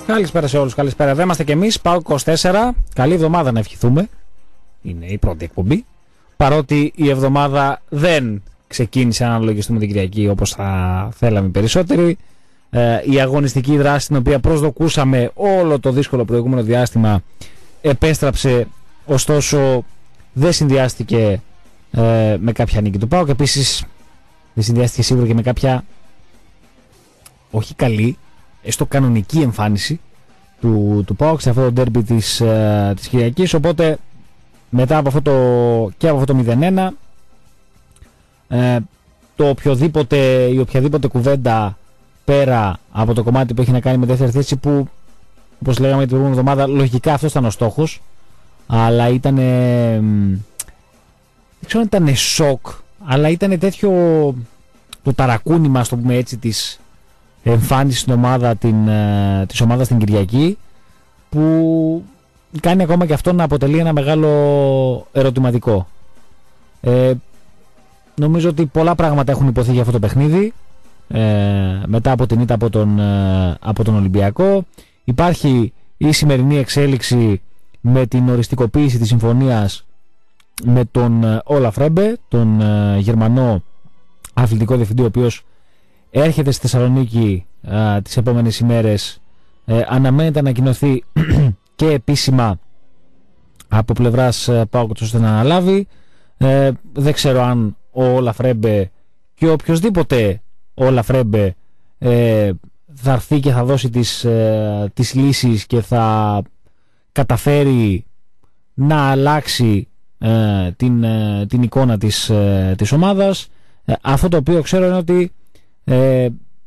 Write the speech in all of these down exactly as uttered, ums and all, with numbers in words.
Καλησπέρα σε όλους, καλησπέρα. Εδώ είμαστε κι εμείς, ΠΑΟΚ είκοσι τέσσερα. Καλή εβδομάδα να ευχηθούμε. Είναι η πρώτη εκπομπή. Παρότι η εβδομάδα δεν ξεκίνησε, αν αναλογιστούμε την Κυριακή, όπως θα θέλαμε περισσότεροι. Ε, η αγωνιστική δράση, την οποία προσδοκούσαμε όλο το δύσκολο προηγούμενο διάστημα, επέστραψε, ωστόσο δεν συνδυάστηκε ε, με κάποια νίκη του ΠΑΟΚ. Επίσης δεν συνδυάστηκε σίγουρα και με κάποια όχι καλή, έστω κανονική εμφάνιση του, του ΠΑΟΚ σε αυτό το ντέρμπι της, ε, της Κυριακής. Οπότε μετά από αυτό το, και από αυτό το μηδέν ένα, ε, το οποιοδήποτε, η οποιαδήποτε κουβέντα πέρα από το κομμάτι που έχει να κάνει με δεύτερη θέση, που όπως λέγαμε την προηγούμενη εβδομάδα, λογικά αυτό ήταν ο στόχος, αλλά ήταν, ε, δεν ξέρω αν ήταν σοκ, αλλά ήταν τέτοιο το ταρακούνημα, ας το πούμε έτσι, της εμφάνιση στην ομάδα, την, ε, της ομάδας την Κυριακή, που κάνει ακόμα και αυτό να αποτελεί ένα μεγάλο ερωτηματικό. Ε, νομίζω ότι πολλά πράγματα έχουν υποθεί για αυτό το παιχνίδι, ε, μετά από την ήττα από τον, ε, από τον Ολυμπιακό. Υπάρχει η σημερινή εξέλιξη με την οριστικοποίηση της συμφωνίας με τον Όλαφ Ρέμπε, τον ε, Γερμανό αθλητικό διευθυντή, ο οποίος έρχεται στη Θεσσαλονίκη α, τις επόμενες ημέρες. Ε, αναμένεται να ανακοινωθεί και επίσημα από πλευράς ΠΑΟΚ ώστε να αναλάβει. Ε, δεν ξέρω αν ο Όλαφ Ρέμπε και οποιοσδήποτε Όλαφ Ρέμπε ε, θα έρθει και θα δώσει τις, ε, τις λύσεις και θα καταφέρει να αλλάξει ε, την, ε, την εικόνα της, ε, της ομάδας. Ε, αυτό το οποίο ξέρω είναι ότι Ε,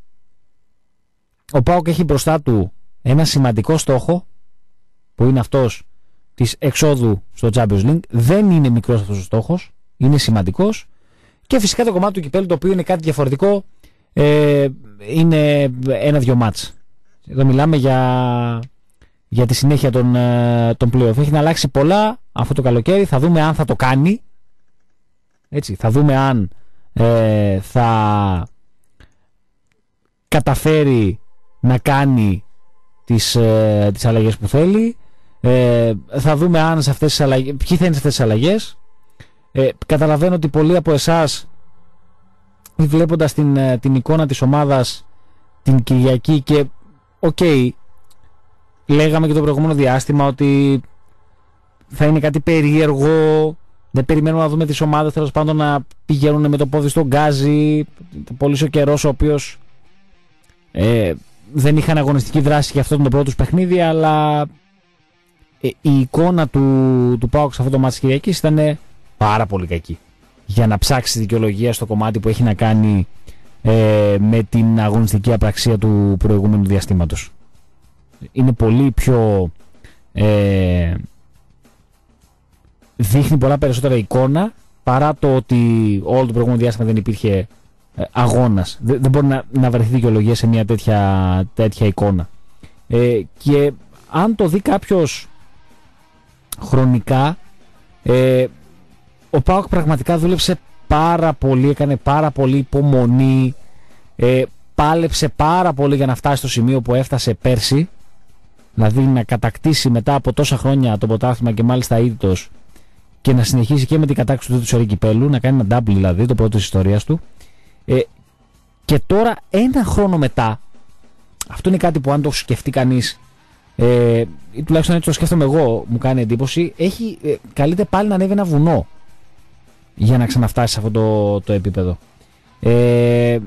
ο ΠΑΟΚ έχει μπροστά του ένα σημαντικό στόχο, που είναι αυτός της εξόδου στο Champions League. Δεν είναι μικρός αυτός ο στόχος, είναι σημαντικός. Και φυσικά το κομμάτι του κυπέλλου, το οποίο είναι κάτι διαφορετικό, ε, είναι ένα-δυο μάτς. Εδώ μιλάμε για, για τη συνέχεια των, των play-off. Έχει να αλλάξει πολλά αυτό το καλοκαίρι. Θα δούμε αν θα το κάνει, έτσι, θα δούμε αν ε, θα καταφέρει να κάνει τις, ε, τις αλλαγές που θέλει. Ε, θα δούμε αν σε αυτές τις αλλαγές, ποιοι θα είναι σε αυτές τις αλλαγές. Ε, καταλαβαίνω ότι πολλοί από εσάς, βλέποντας την, την εικόνα της ομάδας την Κυριακή, και οκ, okay, λέγαμε και το προηγούμενο διάστημα ότι θα είναι κάτι περίεργο, δεν περιμένουμε να δούμε τις ομάδες τέλος πάντων να πηγαίνουν με το πόδι στον γκάζι. Πολύ ο καιρός ο οποίος Ε, δεν είχαν αγωνιστική δράση για αυτό το πρώτο τους παιχνίδι, αλλά ε, η εικόνα του, του ΠΑΟΚ σε αυτό το μάτς της Κυριακής ήταν πάρα πολύ κακή για να ψάξει δικαιολογία στο κομμάτι που έχει να κάνει ε, με την αγωνιστική απραξία του προηγούμενου διαστήματος. Είναι πολύ πιο ε, δείχνει πολλά περισσότερα εικόνα παρά το ότι όλο το προηγούμενο διάστημα δεν υπήρχε αγώνας. Δεν, δεν μπορεί να, να βρεθεί δικαιολογία σε μια τέτοια, τέτοια εικόνα. Ε, και αν το δει κάποιος χρονικά, ε, ο ΠΑΟΚ πραγματικά δούλεψε πάρα πολύ, έκανε πάρα πολύ υπομονή, ε, πάλεψε πάρα πολύ για να φτάσει στο σημείο που έφτασε πέρσι, δηλαδή να κατακτήσει μετά από τόσα χρόνια το πρωτάθλημα και μάλιστα ήττος, και να συνεχίσει και με την κατάκτηση του τρίτου κυπέλλου, να κάνει ένα double, δηλαδή το πρώτο της ιστορίας του. Ε, και τώρα ένα χρόνο μετά, αυτό είναι κάτι που αν το σκεφτεί κανείς, ε, ή τουλάχιστον έτσι το σκέφτομαι εγώ, μου κάνει εντύπωση, έχει, ε, καλείται πάλι να ανέβει ένα βουνό για να ξαναφτάσει σε αυτό το, το επίπεδο. Ε,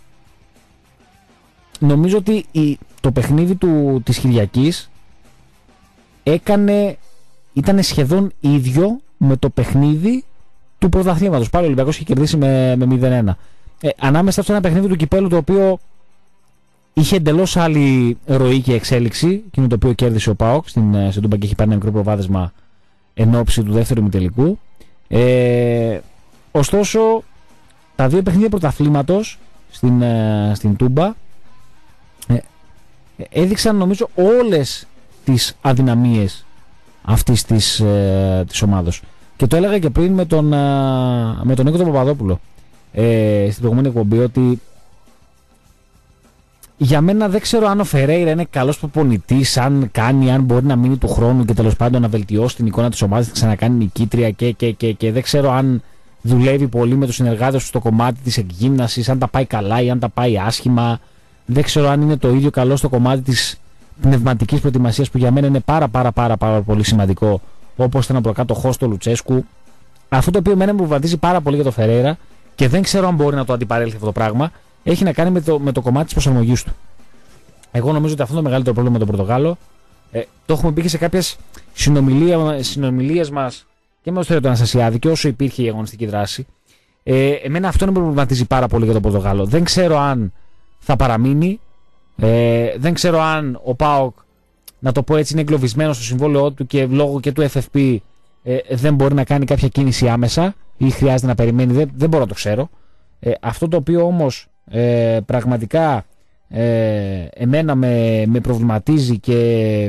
νομίζω ότι η, το παιχνίδι του, της Κυριακής έκανε, ήταν σχεδόν ίδιο με το παιχνίδι του πρωταθλήματος. Πάλι ο Ολυμπιακός είχε κερδίσει με, με μηδέν ένα. Ε, ανάμεσα στο ένα παιχνίδι του κυπέλλου, το οποίο είχε εντελώς άλλη ροή και εξέλιξη, εκείνο το οποίο κέρδισε ο ΠΑΟΚ στην, στην Τούμπα και είχε πάρει ένα μικρό προβάδισμα εν ώψη του δεύτερου ημιτελικού. Ε, ωστόσο, τα δύο παιχνίδια πρωταθλήματος στην, στην Τούμπα ε, έδειξαν νομίζω όλες τις αδυναμίες αυτής της, ε, της ομάδος. Και το έλεγα και πριν με τον, ε, με τον Νίκο τον Παπαδόπουλο ε, στην προηγούμενη εκπομπή, ότι για μένα δεν ξέρω αν ο Φερέιρα είναι καλός προπονητής, αν κάνει, αν μπορεί να μείνει του χρόνου και τέλος πάντων να βελτιώσει την εικόνα της ομάδας, να ξανακάνει νικήτρια και, και, και, και δεν ξέρω αν δουλεύει πολύ με τους συνεργάτες του στο κομμάτι της εκγύμνασης, αν τα πάει καλά ή αν τα πάει άσχημα. Δεν ξέρω αν είναι το ίδιο καλό στο κομμάτι της πνευματικής προετοιμασίας που για μένα είναι πάρα πάρα πάρα, πάρα πολύ σημαντικό, όπως ήταν ο προκάτοχός του Λουτσέσκου. Αυτό το οποίο εμένα με προβληματίζει πάρα πολύ για το Φερέιρα και δεν ξέρω αν μπορεί να το αντιπαρέλθει αυτό το πράγμα, έχει να κάνει με το, με το κομμάτι της προσαρμογής του. Εγώ νομίζω ότι αυτό είναι το μεγαλύτερο πρόβλημα με τον Πορτογάλο. Ε, το έχουμε πει και σε κάποιες συνομιλίες μας και με τον Στέλιο τον Αναστασιάδη και όσο υπήρχε η αγωνιστική δράση. Ε, εμένα αυτό με προβληματίζει πάρα πολύ για τον Πορτογάλο. Δεν ξέρω αν θα παραμείνει. Ε, δεν ξέρω αν ο ΠΑΟΚ, να το πω έτσι, είναι εγκλωβισμένο στο συμβόλαιό του και λόγω και του εφ εφ πι ε, δεν μπορεί να κάνει κάποια κίνηση άμεσα ή χρειάζεται να περιμένει. Δεν, δεν μπορώ να το ξέρω. Ε, αυτό το οποίο όμως ε, πραγματικά ε, εμένα με, με προβληματίζει και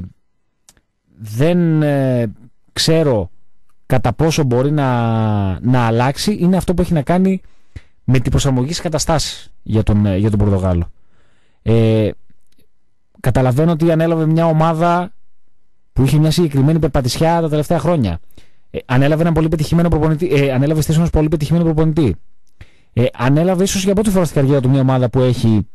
δεν ε, ξέρω κατά πόσο μπορεί να, να αλλάξει είναι αυτό που έχει να κάνει με την προσαρμογή στις καταστάσεις για τον, για τον Πορτογάλο. Ε, καταλαβαίνω ότι ανέλαβε μια ομάδα που είχε μια συγκεκριμένη περπατησιά τα τελευταία χρόνια. Ε, ανέλαβε έναν πολύ πετυχημένο προπονητή. Ε, ανέλαβε στήση ενός πολύ πετυχημένο προπονητή. Ε, ανέλαβε ίσως για πρώτη φορά στην καριέρα του μια ομάδα που έχει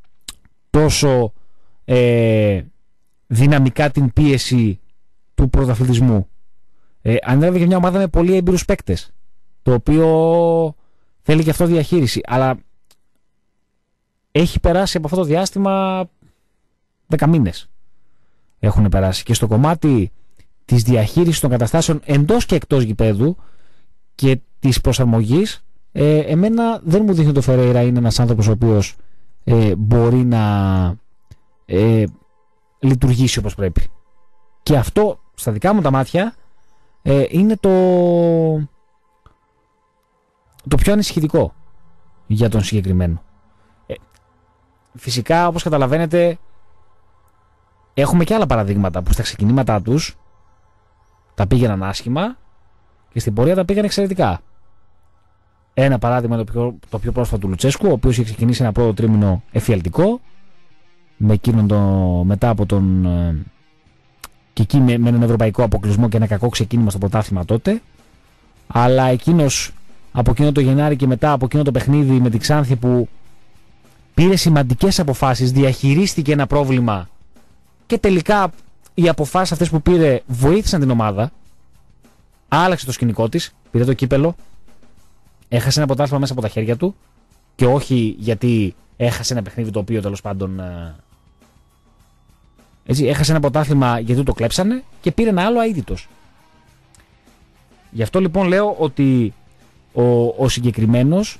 τόσο ε, δυναμικά την πίεση του πρωταθλητισμού. Ε, ανέλαβε και μια ομάδα με πολύ έμπειρους παίκτες, το οποίο θέλει και αυτό διαχείριση. Αλλά έχει περάσει από αυτό το διάστημα δέκα μήνες. Έχουν περάσει. Και στο κομμάτι της διαχείρισης των καταστάσεων εντός και εκτός γηπέδου και της προσαρμογής, ε, εμένα δεν μου δείχνει το Φερέιρα είναι ένας άνθρωπος ο οποίος ε, μπορεί να ε, λειτουργήσει όπως πρέπει. Και αυτό στα δικά μου τα μάτια ε, είναι το, το πιο ανησυχητικό για τον συγκεκριμένο. Ε, φυσικά, όπως καταλαβαίνετε, έχουμε και άλλα παραδείγματα που στα ξεκινήματά τους τα πήγαιναν άσχημα και στην πορεία τα πήγαν εξαιρετικά. Ένα παράδειγμα το πιο, το πιο πρόσφατο του Λουτσέσκου, ο οποίος είχε ξεκινήσει ένα πρώτο τρίμηνο εφιαλτικό με εκείνον το, μετά από τον ε, και εκεί με, με έναν ευρωπαϊκό αποκλεισμό και ένα κακό ξεκίνημα στο πρωτάθλημα τότε, αλλά εκείνος από εκείνο το Γενάρη και μετά από εκείνο το παιχνίδι με την Ξάνθη που πήρε σημαντικές αποφάσεις, διαχειρίστηκε ένα πρόβλημα και τελικά οι αποφάσεις αυτές που πήρε βοήθησαν την ομάδα, άλλαξε το σκηνικό της, πήρε το κύπελο, έχασε ένα πρωτάθλημα μέσα από τα χέρια του και όχι γιατί έχασε ένα παιχνίδι το οποίο τέλος πάντων έτσι, έχασε ένα πρωτάθλημα γιατί το κλέψανε και πήρε ένα άλλο αείδητος. Γι' αυτό λοιπόν λέω ότι ο, ο συγκεκριμένος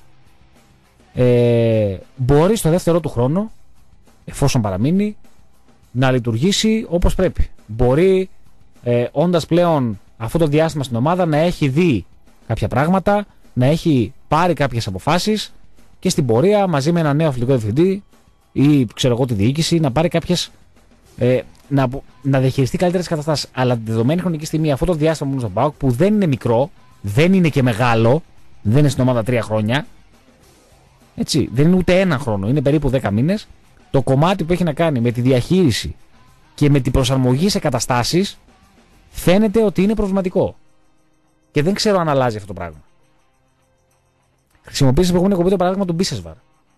ε, μπορεί στο δεύτερο του χρόνο, εφόσον παραμείνει, να λειτουργήσει όπως πρέπει. Μπορεί ε, όντας πλέον αυτό το διάστημα στην ομάδα να έχει δει κάποια πράγματα, να έχει πάρει κάποιες αποφάσεις και στην πορεία μαζί με ένα νέο αθλητικό διευθυντή ή ξέρω εγώ τη διοίκηση να πάρει κάποιες ε, να, να διαχειριστεί καλύτερες καταστάσεις. Αλλά τη δεδομένη χρονική στιγμή αυτό το διάστημα που είναι στον ΠΑΟΚ, που δεν είναι μικρό, δεν είναι και μεγάλο, δεν είναι στην ομάδα τρία χρόνια, έτσι, δεν είναι ούτε ένα χρόνο, είναι περίπου δέκα μήνες. Το κομμάτι που έχει να κάνει με τη διαχείριση και με την προσαρμογή σε καταστάσεις φαίνεται ότι είναι προβληματικό. Και δεν ξέρω αν αλλάζει αυτό το πράγμα. Χρησιμοποίησα στην προηγούμενη εκπομπή το παράδειγμα του Μπίσεσβαρ.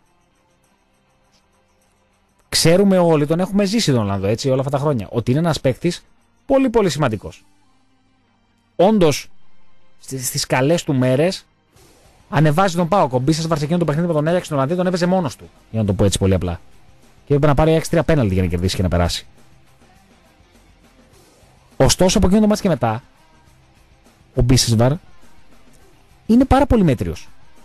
Ξέρουμε όλοι, τον έχουμε ζήσει τον Ολλανδό έτσι όλα αυτά τα χρόνια, ότι είναι ένας παίκτης πολύ πολύ σημαντικός. Όντως, στις καλές του μέρες ανεβάζει τον ΠΑΟΚ. Ο Μπίσεσβαρ σε εκείνο το παιχνίδι με τον Αjax στην Ολλανδία τον έπαιζε μόνος του, για να το πω έτσι πολύ απλά. Και έπρεπε να πάρει έξι τρία πέναλτι για να κερδίσει και να περάσει. Ωστόσο, από εκείνο το μάτς και μετά, ο Μπίσεσβαρ είναι πάρα πολύ μέτριος.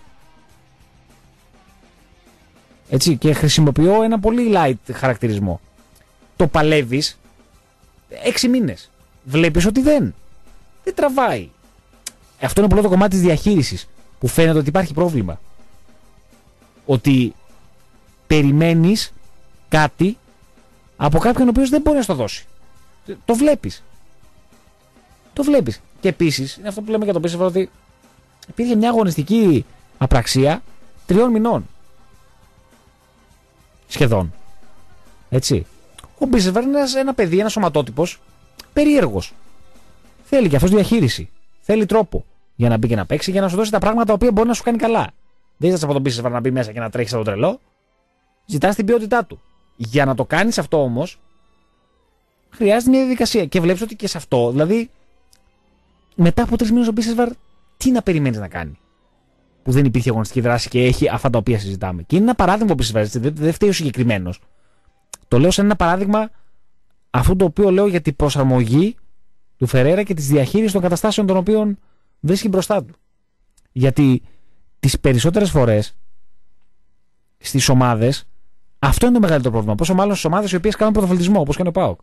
Έτσι, και χρησιμοποιώ ένα πολύ light χαρακτηρισμό. Το παλεύεις έξι μήνες. Βλέπεις ότι δεν. Δεν τραβάει. Αυτό είναι πολύ το κομμάτι της διαχείρισης που φαίνεται ότι υπάρχει πρόβλημα. Ότι περιμένεις κάτι από κάποιον ο οποίος δεν μπορεί να στο δώσει. Το βλέπεις. Το βλέπεις. Και επίσης, είναι αυτό που λέμε για τον Μπίσεσβαρ, ότι υπήρχε μια αγωνιστική απραξία τριών μηνών. Σχεδόν. Έτσι. Ο Μπίσεσβαρ είναι ένα παιδί, ένα σωματότυπος περίεργος. Θέλει και αυτός διαχείριση. Θέλει τρόπο για να μπει και να παίξει, για να σου δώσει τα πράγματα τα οποία μπορεί να σου κάνει καλά. Δεν ζητάς από τον Μπίσεσβαρ να μπει μέσα και να τρέχει σαν το τρελό. Ζητάς την ποιότητά του. Για να το κάνεις αυτό όμως, χρειάζεται μια διαδικασία. Και βλέπεις ότι και σε αυτό, δηλαδή, μετά από τρεις μήνες ο Μπίσεσβαρ, τι να περιμένεις να κάνει. Που δεν υπήρχε αγωνιστική δράση και έχει αυτά τα οποία συζητάμε. Και είναι ένα παράδειγμα ο Μπίσεσβαρ, δεν, δεν φταίει ο συγκεκριμένος. Το λέω σαν ένα παράδειγμα αυτό το οποίο λέω για την προσαρμογή του Φερέιρα και της διαχείρισης των καταστάσεων των οποίων βρίσκει μπροστά του. Γιατί τις περισσότερες φορές στις ομάδες αυτό είναι το μεγαλύτερο πρόβλημα. Πόσο μάλλον στις ομάδες οι οποίες κάνουν πρωταθλητισμό, όπως κάνει ο ΠΑΟΚ.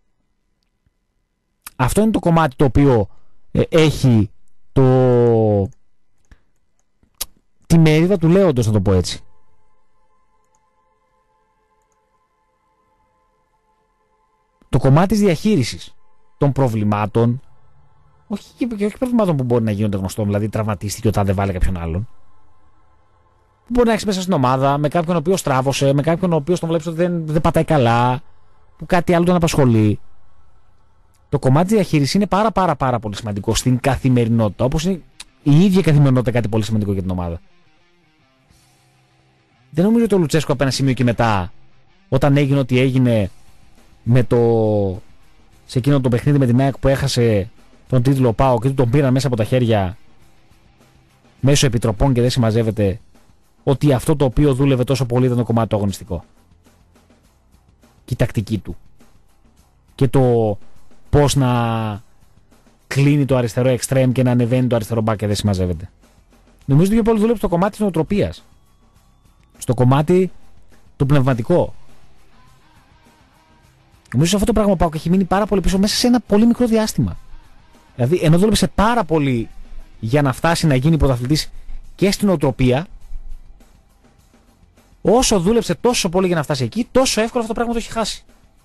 Αυτό είναι το κομμάτι το οποίο ε, έχει το... τη μερίδα του λέοντος, να το πω έτσι. Το κομμάτι της διαχείρισης των προβλημάτων, όχι και όχι προβλημάτων που μπορεί να γίνονται γνωστών, δηλαδή τραυματίστηκε ο τάδε βάλε κάποιον άλλον. Που μπορεί να έχει μέσα στην ομάδα, με κάποιον ο οποίος στράβωσε, με κάποιον ο οποίος τον βλέπεις ότι δεν, δεν πατάει καλά, που κάτι άλλο τον απασχολεί. Το κομμάτι της διαχείρισης είναι πάρα πάρα πάρα πολύ σημαντικό στην καθημερινότητα, όπως είναι η ίδια η καθημερινότητα κάτι πολύ σημαντικό για την ομάδα. Δεν νομίζω ότι ο Λουτσέσκο από ένα σημείο και μετά, όταν έγινε ό,τι έγινε με το... σε εκείνο το παιχνίδι με την ΑΕΚ που έχασε τον τίτλο ΠΑΟ και του τον πήραν μέσα από τα χέρια μέσω επιτροπών και δεν συμμαζεύεται, ότι αυτό το οποίο δούλευε τόσο πολύ ήταν το κομμάτι το αγωνιστικό. Και η τακτική του. Και το πώς να κλείνει το αριστερό εξτρέμ και να ανεβαίνει το αριστερό μπακ και δεν συμμαζεύεται. Νομίζω ότι πιο πολύ δούλευε στο κομμάτι της νοοτροπίας. Στο κομμάτι το πνευματικό. Νομίζω αυτό το πράγμα που έχει μείνει πάρα πολύ πίσω μέσα σε ένα πολύ μικρό διάστημα. Δηλαδή, ενώ δούλεψε πάρα πολύ για να φτάσει να γίνει πρωταθλητής και στην νοοτροπία, όσο δούλεψε τόσο πολύ για να φτάσει εκεί, τόσο εύκολα αυτό το πράγμα το έχει χάσει.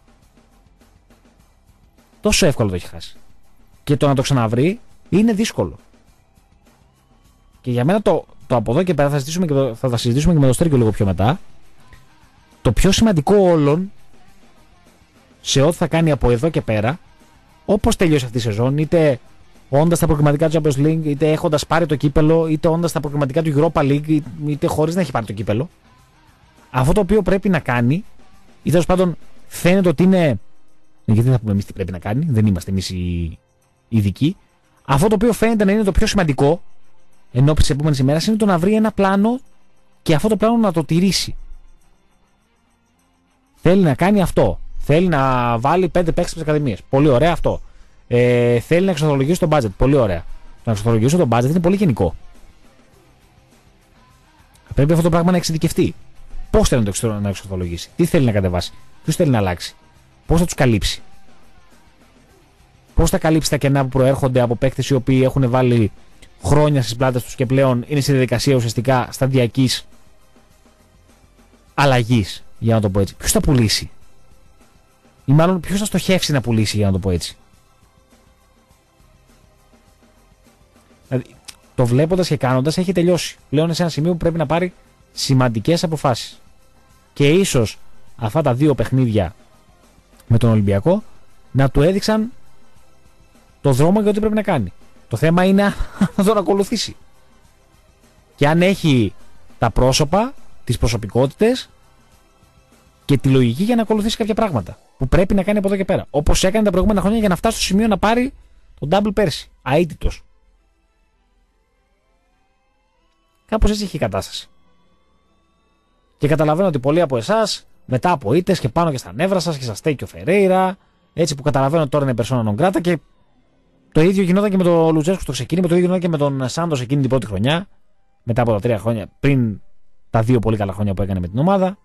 Τόσο εύκολα το έχει χάσει. Και το να το ξαναβρει είναι δύσκολο. Και για μένα το, το από εδώ και πέρα θα, συζητήσουμε και το, θα τα συζητήσουμε και με το Στέρκιο λίγο πιο μετά. Το πιο σημαντικό όλων σε ό,τι θα κάνει από εδώ και πέρα, όπως τελειώσει αυτή η σεζόν, είτε όντας τα προκριματικά του Champions League, είτε έχοντας πάρει το κύπελο, είτε όντας τα προκριματικά του Europa League, είτε χωρίς να έχει πάρει το κύπελο, αυτό το οποίο πρέπει να κάνει, ή τέλος πάντων φαίνεται ότι είναι. Γιατί δεν θα πούμε εμείς τι πρέπει να κάνει, δεν είμαστε εμείς οι ειδικοί. Αυτό το οποίο φαίνεται να είναι το πιο σημαντικό ενώπιση της επόμενης ημέρας είναι το να βρει ένα πλάνο και αυτό το πλάνο να το τηρήσει. Θέλει να κάνει αυτό. Θέλει να βάλει πέντε παίκτες στις ακαδημίες. Πολύ ωραία αυτό. Ε, θέλει να εξορθολογήσει το budget. Πολύ ωραία. Το να εξορθολογήσει το budget είναι πολύ γενικό. Πρέπει αυτό το πράγμα να εξειδικευτεί. Πώς θέλει να το εξορθολογήσει, τι θέλει να κατεβάσει, ποιους θέλει να αλλάξει, πώς θα τους καλύψει. Πώς θα καλύψει τα κενά που προέρχονται από παίκτες οι οποίοι έχουν βάλει χρόνια στις πλάτες τους και πλέον είναι στη διαδικασία ουσιαστικά σταδιακής αλλαγής, για να το πω έτσι. Ποιος θα πουλήσει, ή μάλλον ποιος θα στοχεύσει να πουλήσει, για να το πω έτσι. Δηλαδή, το βλέποντας και κάνοντας έχει τελειώσει. Πλέον είναι σε ένα σημείο που πρέπει να πάρει σημαντικές αποφάσεις. Και ίσως αυτά τα δύο παιχνίδια με τον Ολυμπιακό να του έδειξαν το δρόμο για ό,τι πρέπει να κάνει. Το θέμα είναι να τον ακολουθήσει. Και αν έχει τα πρόσωπα, τις προσωπικότητες και τη λογική για να ακολουθήσει κάποια πράγματα που πρέπει να κάνει από εδώ και πέρα. Όπως έκανε τα προηγούμενα χρόνια για να φτάσει στο σημείο να πάρει τον double πέρσι. Αίτητος. Κάπως έτσι έχει η κατάσταση. Και καταλαβαίνω ότι πολλοί από εσάς, μετά από ήττες και πάνω και στα νεύρα σας και σας στέκει ο Φερέιρα, έτσι που καταλαβαίνω τώρα είναι persona non grata, και το ίδιο γινόταν και με τον Λουτσέσκο στο ξεκίνημα, το ίδιο γινόταν και με τον Σάντος εκείνη την πρώτη χρονιά, μετά από τα τρία χρόνια, πριν τα δύο πολύ καλά χρόνια που έκανε με την ομάδα.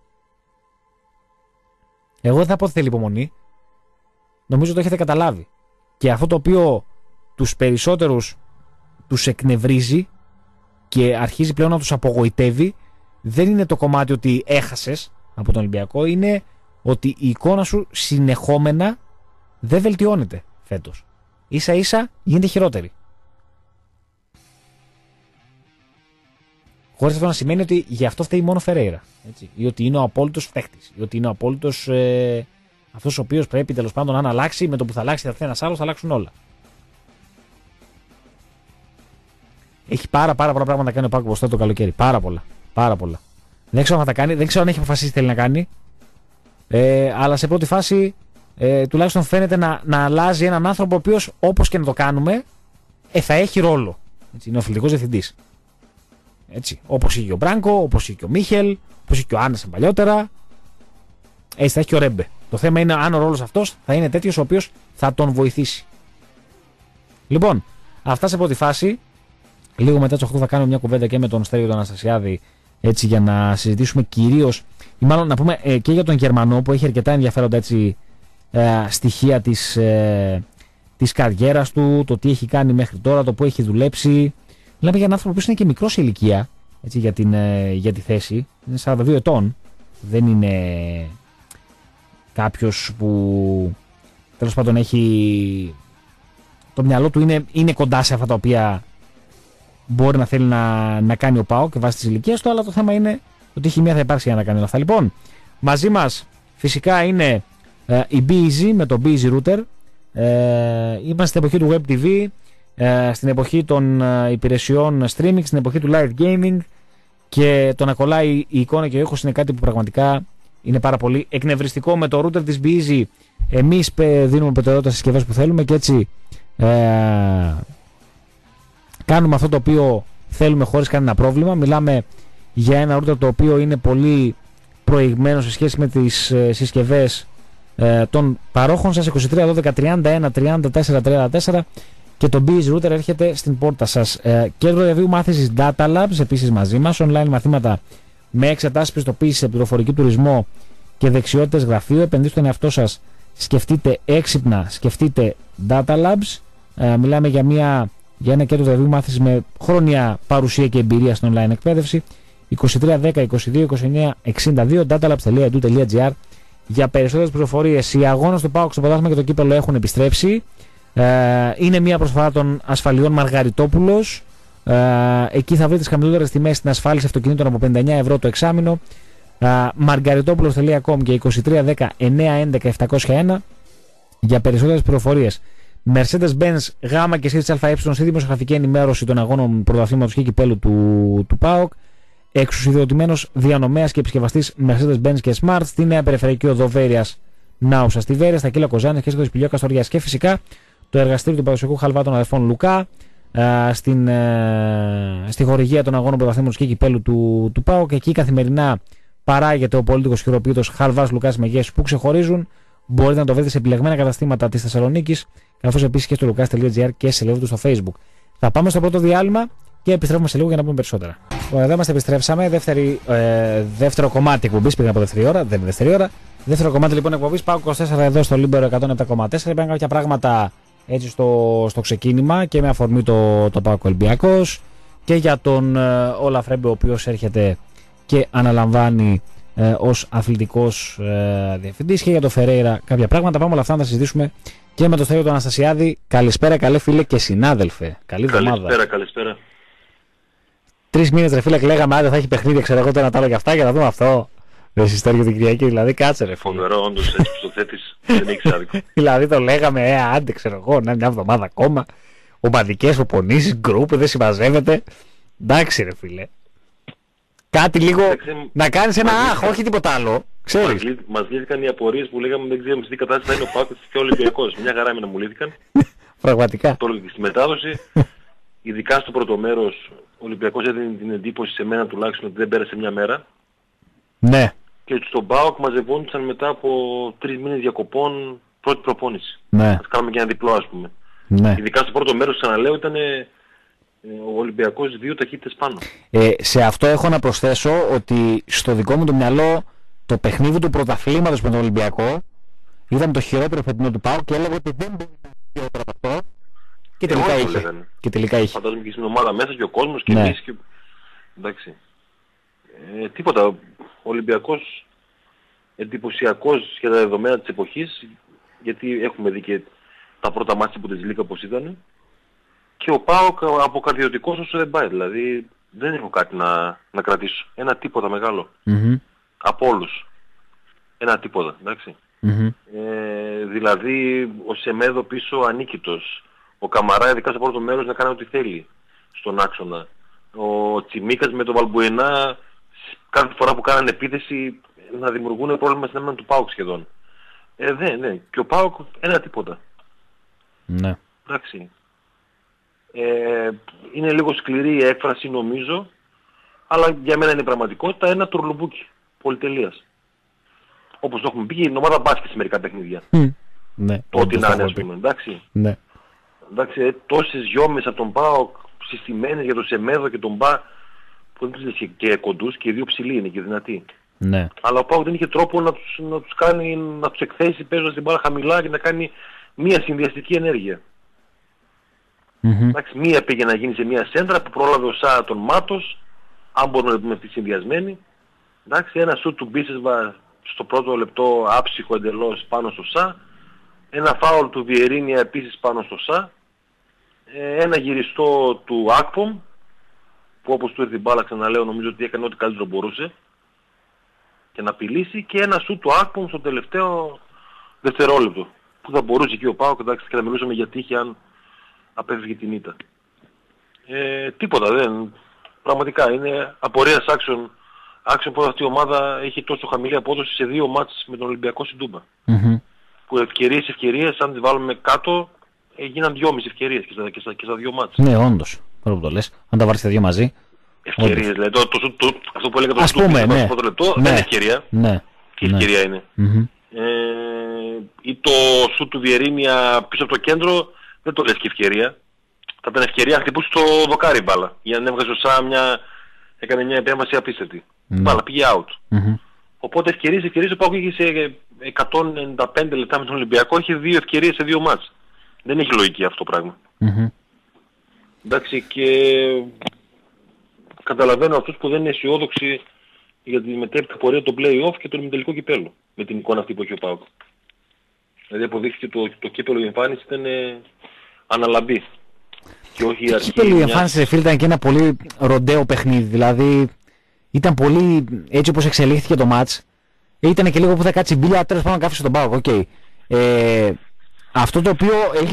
Εγώ δεν θα πω ότι θέλει υπομονή. Νομίζω το έχετε καταλάβει. Και αυτό το οποίο τους περισσότερους τους εκνευρίζει και αρχίζει πλέον να τους απογοητεύει, δεν είναι το κομμάτι ότι έχασες από τον Ολυμπιακό, είναι ότι η εικόνα σου συνεχόμενα δεν βελτιώνεται φέτος. Ίσα ίσα γίνεται χειρότερη. Χωρίς αυτό να σημαίνει ότι γι' αυτό φταίει μόνο Φερέιρα. Έτσι. Ή ότι είναι ο απόλυτος φταίχτης. Ή ότι είναι ο απόλυτος ε, αυτός ο οποίος πρέπει τέλος πάντων αν αλλάξει, με το που θα αλλάξει θα έρθει ένας άλλος, θα αλλάξουν όλα. Έχει πάρα, πάρα πολλά πράγματα να κάνει ο Πάκο μπροστά το καλοκαίρι. Πάρα πολλά. Πάρα πολλά. Δεν ξέρω αν θα τα κάνει, δεν ξέρω αν έχει αποφασίσει τι θέλει να κάνει. Ε, αλλά σε πρώτη φάση ε, τουλάχιστον φαίνεται να, να αλλάζει έναν άνθρωπο ο οποίος όπως και να το κάνουμε ε, θα έχει ρόλο. Έτσι, είναι ο αθλητικός διευθυντής. Έτσι, όπως είχε ο Μπράνκο, όπως είχε και ο Μίχελ, όπως είχε και ο Άννεσεν παλιότερα. Έτσι θα έχει και ο Ρέμπε. Το θέμα είναι αν ο ρόλος αυτός θα είναι τέτοιος ο οποίος θα τον βοηθήσει. Λοιπόν, αυτά σε πρώτη φάση. Λίγο μετά τις οκτώ θα κάνουμε μια κουβέντα και με τον Στέργιο τον Αναστασιάδη, έτσι, για να συζητήσουμε κυρίως, ή μάλλον να πούμε ε, και για τον Γερμανό που έχει αρκετά ενδιαφέροντα έτσι, ε, στοιχεία της, ε, της καριέρας του, το τι έχει κάνει μέχρι τώρα, το που έχει δουλέψει. Μιλάμε για έναν άνθρωπο που είναι και μικρός σε ηλικία, έτσι, για, την, ε, για τη θέση. Είναι σαράντα δύο ετών. Δεν είναι κάποιος που τέλος πάντων έχει. Το μυαλό του είναι, είναι κοντά σε αυτά τα οποία μπορεί να θέλει να, να κάνει ο ΠΑΟΚ και βάσει της ηλικίας του, αλλά το θέμα είναι ότι η χημεία θα υπάρξει για να κάνει όλα αυτά. Λοιπόν, μαζί μας φυσικά είναι ε, η BeEasy με το BeEasy Router. Ε, είμαστε στην εποχή του Web τι βι, ε, στην εποχή των ε, υπηρεσιών streaming, στην εποχή του live gaming, και το να κολλάει η εικόνα και ο ήχος είναι κάτι που πραγματικά είναι πάρα πολύ εκνευριστικό. Με το router της BeEasy εμείς δίνουμε προτεραιότητα στις συσκευές που θέλουμε και έτσι ε, κάνουμε αυτό το οποίο θέλουμε χωρίς κανένα πρόβλημα. Μιλάμε για ένα router το οποίο είναι πολύ προηγμένο σε σχέση με τις ε, συσκευές ε, των παρόχων σας. είκοσι τρία δώδεκα τριάντα ένα τριάντα τέσσερα τριάντα τέσσερα και το BeEasy Router έρχεται στην πόρτα σας. Ε, κέντρο διαβίου μάθησης Data Labs επίσης μαζί μας. Online μαθήματα με εξετάσεις πιστοποίησης σε πληροφορική τουρισμό και δεξιότητες γραφείου. Επενδύστε στον εαυτό σας. Σκεφτείτε έξυπνα, σκεφτείτε Data Labs. Ε, μιλάμε για, μια, για ένα κέντρο διαβίου μάθησης με χρόνια παρουσία και εμπειρία στην online εκπαίδευση. είκοσι τρία δέκα είκοσι δύο είκοσι εννέα εξήντα δύο datalabs τελεία e d u τελεία g r για περισσότερες πληροφορίες. Οι αγώνες του ΠΑΟΚ στο πρωτάθλημα και το κύπελλο έχουν επιστρέψει. Ε, είναι μια προσφορά των ασφαλιών Μαργαριτόπουλος. Ε, εκεί θα βρείτε τις χαμηλότερες τιμές στην ασφάλιση αυτοκινήτων από πενήντα εννέα ευρώ το εξάμηνο. μαργαριτόπουλος τελεία com και είκοσι τρία δέκα εννέα έντεκα επτακόσια ένα για περισσότερες πληροφορίες. Mercedes-Benz Γ και Σ ΑΕ στη δημοσιογραφική ενημέρωση των αγώνων πρωταθλήματος και κυπέλλου του, του ΠΑΟΚ. Εξουσιοδοτημένος διανομέας και επισκευαστής Mercedes-Benz και Smart στη νέα περιφερειακή οδό Βέρειας Νάουσα στη Βέρεια, στα Κύλα Κοζάνης και στο Σπηλιό Καστοριάς. Και φυσικά το εργαστήριο του παραδοσιακού χαλβά των αδερφών Λουκά α, στην, α, στη χορηγία των αγώνων πρωταθλήματος και κυπέλλου του, του ΠΑΟΚ. Εκεί καθημερινά παράγεται ο πολύτικος χειροποίητος χαλβάς Λουκάς Μεγέσεις που ξεχωρίζουν. Μπορείτε να το βρείτε σε επιλεγμένα καταστήματα της Θεσσαλονίκης, καθώς επίσης και στο λουκάς τελεία gr και σε σελίδα του στο Facebook. Θα πάμε στο πρώτο διάλειμμα και επιστρέφουμε σε λίγο για να πούμε περισσότερα. Ωραία, εδώ είμαστε, επιστρέψαμε. Δεύτερη, ε, δεύτερο κομμάτι εκπομπής, πήγαμε από δεύτερη ώρα, δεν είναι δεύτερη ώρα. Δεύτερο κομμάτι λοιπόν εκπομπής, ΠΑΟΚ είκοσι τέσσερα εδώ στο Λίμπερο εκατόν επτά κόμμα τέσσερα. Είπαν κάποια πράγματα έτσι στο, στο ξεκίνημα και με αφορμή το, το ΠΑΟΚ Ολυμπιακός και για τον ε, Όλαφ Ρέμπε, ο οποίος έρχεται και αναλαμβάνει ε, ως αθλητικός ε, διευθυντής, και για τον Φερέιρα κάποια πράγματα. Πάμε όλα αυτά να τα συζητήσουμε και με τον Στέργιο τον Αναστασιάδη. Καλησπέρα, καλέ φίλε και συνάδελφε. Καλή εβδομάδα. Καλησπέρα, καλησπέρα. Τρεις μήνες ρε φίλε, λέγαμε άντε θα έχει παιχνίδι, ξέρω εγώ, το ένα τ' άλλο και αυτά, για να δούμε αυτό. Δεν συστέργιο την Κυριακή, δηλαδή κάτσε ρε φίλε. Φοβερό, όντως έτσι που το θέτεις, δεν έχεις άδικο. Δηλαδή το λέγαμε, ε, άντε ξέρω εγώ, να μια εβδομάδα ακόμα. Ομαδικές προπονήσεις, γκρουπ, δεν συμμαζεύεται. Εντάξει ρε φίλε. Κάτι λίγο Εντάξει, να κάνεις ένα μας αχ, όχι τίποτα άλλο. Ξέρεις. Μας, μας λύθηκαν οι απορίες που λέγαμε δεν ξέρουμε σε τι κατάσταση θα είναι ο ΠΑΟΚ και ο Ολυμπιακός. Μια χαρά έμεινα μου λύθηκαν. Πραγματικά. Το έλεγα και στη μετάδοση. Ειδικά στο πρώτο μέρος, ο Ολυμπιακός έδινε την εντύπωση σε μένα τουλάχιστον ότι δεν πέρασε μια μέρα. Ναι. Και στον ΠΑΟΚ μαζευόντουσαν μετά από τρεις μήνες διακοπών πρώτη προπόνηση. Ναι. Ας κάνουμε και ένα διπλό ας πούμε. Ναι. Ειδικά στο πρώτο μέρος, ξαναλέω, ήταν ο Ολυμπιακός δύο ταχύτητες πάνω. Ε, σε αυτό έχω να προσθέσω ότι στο δικό μου το μυαλό το παιχνίδι του πρωταθλήματος με τον Ολυμπιακό ήταν το χειρότερο φετινό του ΠΑΟΚ και έλεγα ότι δεν μπορεί να είναι χειρότερο από αυτό. Και τελικά Εγώ είχε. Και τελικά είχε. Φαντάζομαι και στην ομάδα μέσα και ο κόσμος και ναι. εμείς και... Εντάξει. Ε, τίποτα. Ο Ολυμπιακός εντυπωσιακός για τα δεδομένα της εποχής, γιατί έχουμε δει και τα πρώτα μάτια που της Λίγκα όπως ήταν, και ο ΠΑΟΚ αποκαρδιωτικός όσο δεν πάει. Δηλαδή δεν έχω κάτι να, να κρατήσω. Ένα τίποτα μεγάλο. Mm-hmm. Από όλους. Ένα τίποτα, εντάξει. Mm-hmm. Ε, δηλαδή ο Σεμέδο πίσω ανίκητος. Ο Καμαρά ειδικά στο πρώτο μέρος να κάνει ό,τι θέλει στον άξονα. Ο Τσιμίκας με τον Βαλμπουενά κάθε φορά που κάνανε επίθεση να δημιουργούν πρόβλημα στην άμυνα του ΠΑΟΚ σχεδόν. Ε, ναι, ναι. Και ο ΠΑΟΚ ένα τίποτα. Ναι. Εντάξει. Ε, είναι λίγο σκληρή η έκφραση νομίζω, αλλά για μένα είναι πραγματικότητα ένα τουρλουμπούκι πολυτελείας. Όπως το έχουμε πει, η ομάδα μπάσκετ σε μερικά παιχνίδια. Mm. Ναι. Το ότι να είναι, ας πούμε, εντάξει. Ναι. Εντάξει, ε, τόσες γιόμες από τον ΠΑΟΚ συστημένες για τον Σεμέδο και τον Μπα, που δεν τους λες και, και κοντούς και οι δύο ψηλοί είναι και δυνατοί. Ναι. Αλλά ο ΠΑΟΚ δεν είχε τρόπο να τους, να τους κάνει, να τους εκθέσει παίζοντας την μπάλα χαμηλά και να κάνει μία συνδυαστική ενέργεια. Mm-hmm. Εντάξει, μία πήγε να γίνει σε μία σέντρα που πρόλαβε ο Σά τον Μάτος, αν μπορούμε να πούμε αυτή συνδυασμένη. Εντάξει, ένα σουτ του Μπίσεσβα στο πρώτο λεπτό άψυχο εντελώς πάνω στο Σά. Ένα φάουλ του Βιερίνια επίσης πάνω στο Σά. Ένα γυριστό του Ακπομ, που όπως του ήρθε η μπάλα ξαναλέω νομίζω ότι έκανε ό,τι καλύτερο μπορούσε και να απειλήσει, και ένα σουτ του Ακπομ στο τελευταίο δευτερόλεπτο που θα μπορούσε και ο ΠΑΟΚ, εντάξει, και θα μιλούσαμε για τύχη αν απέφυγε την ήττα. Ε, τίποτα δεν. Πραγματικά είναι απορίας άξιων, άξιων που αυτή η ομάδα έχει τόσο χαμηλή απόδοση σε δύο μάτς με τον Ολυμπιακό στην Τούμπα. Mm-hmm. Που ευκαιρίες ευκαιρίες αν τις βάλουμε κάτω έγιναν δυόμιση ευκαιρίες και στα, και στα, και στα δύο μάτς. Ναι, όντως. Τώρα που το λες. Αν τα βάλεις τα δύο μαζί. Ευκαιρίες, δηλαδή το, το, το, το, αυτό που έλεγα το ας πούμε, ναι. στο πρώτο λεπτό Ναι. δεν είναι ευκαιρία. Ναι. Και Ναι. ευκαιρία είναι. Mm-hmm. Ε, ή το σου του Βιερίνια πίσω από το κέντρο δεν το λες και ευκαιρία. Θα ήταν ευκαιρία να χτυπούσε το δοκάρι μπάλα. Για να έβγαζε ο Σά μια, έκανε μια επέμβαση απίστευτη. Ναι. Μπάλα πήγε out. Mm-hmm. Οπότε ευκαιρίες, ευκαιρίες, ο ΠΑΟΚ είχε σε εκατόν ενενήντα πέντε λεπτά με τον Ολυμπιακό, έχει δύο ευκαιρίες σε δύο μάτς. Δεν έχει λογική αυτό το πράγμα. Mm-hmm. Εντάξει, και καταλαβαίνω αυτούς που δεν είναι αισιόδοξοι για τη μετέπειτα πορεία των play-off και τον ημιτελικό κυπέλλο, με την εικόνα αυτή που έχει ο ΠΑΟΚ. Δηλαδή αποδείχθηκε το, το κύπελλο η εμφάνιση ήταν ε, αναλαμπή. Και όχι η αρχή. Η μια... εμφάνιση φίλε ήταν και ένα πολύ ροντέο παιχνίδι. Δηλαδή ήταν πολύ έτσι όπως εξελίχθηκε το μάτς. Ήταν και λίγο που θα κάτσει μπίλια, τέλος πάντων κάφησε τον ΠΑΟΚ. Okay. Ε, αυτό το οποίο έχει...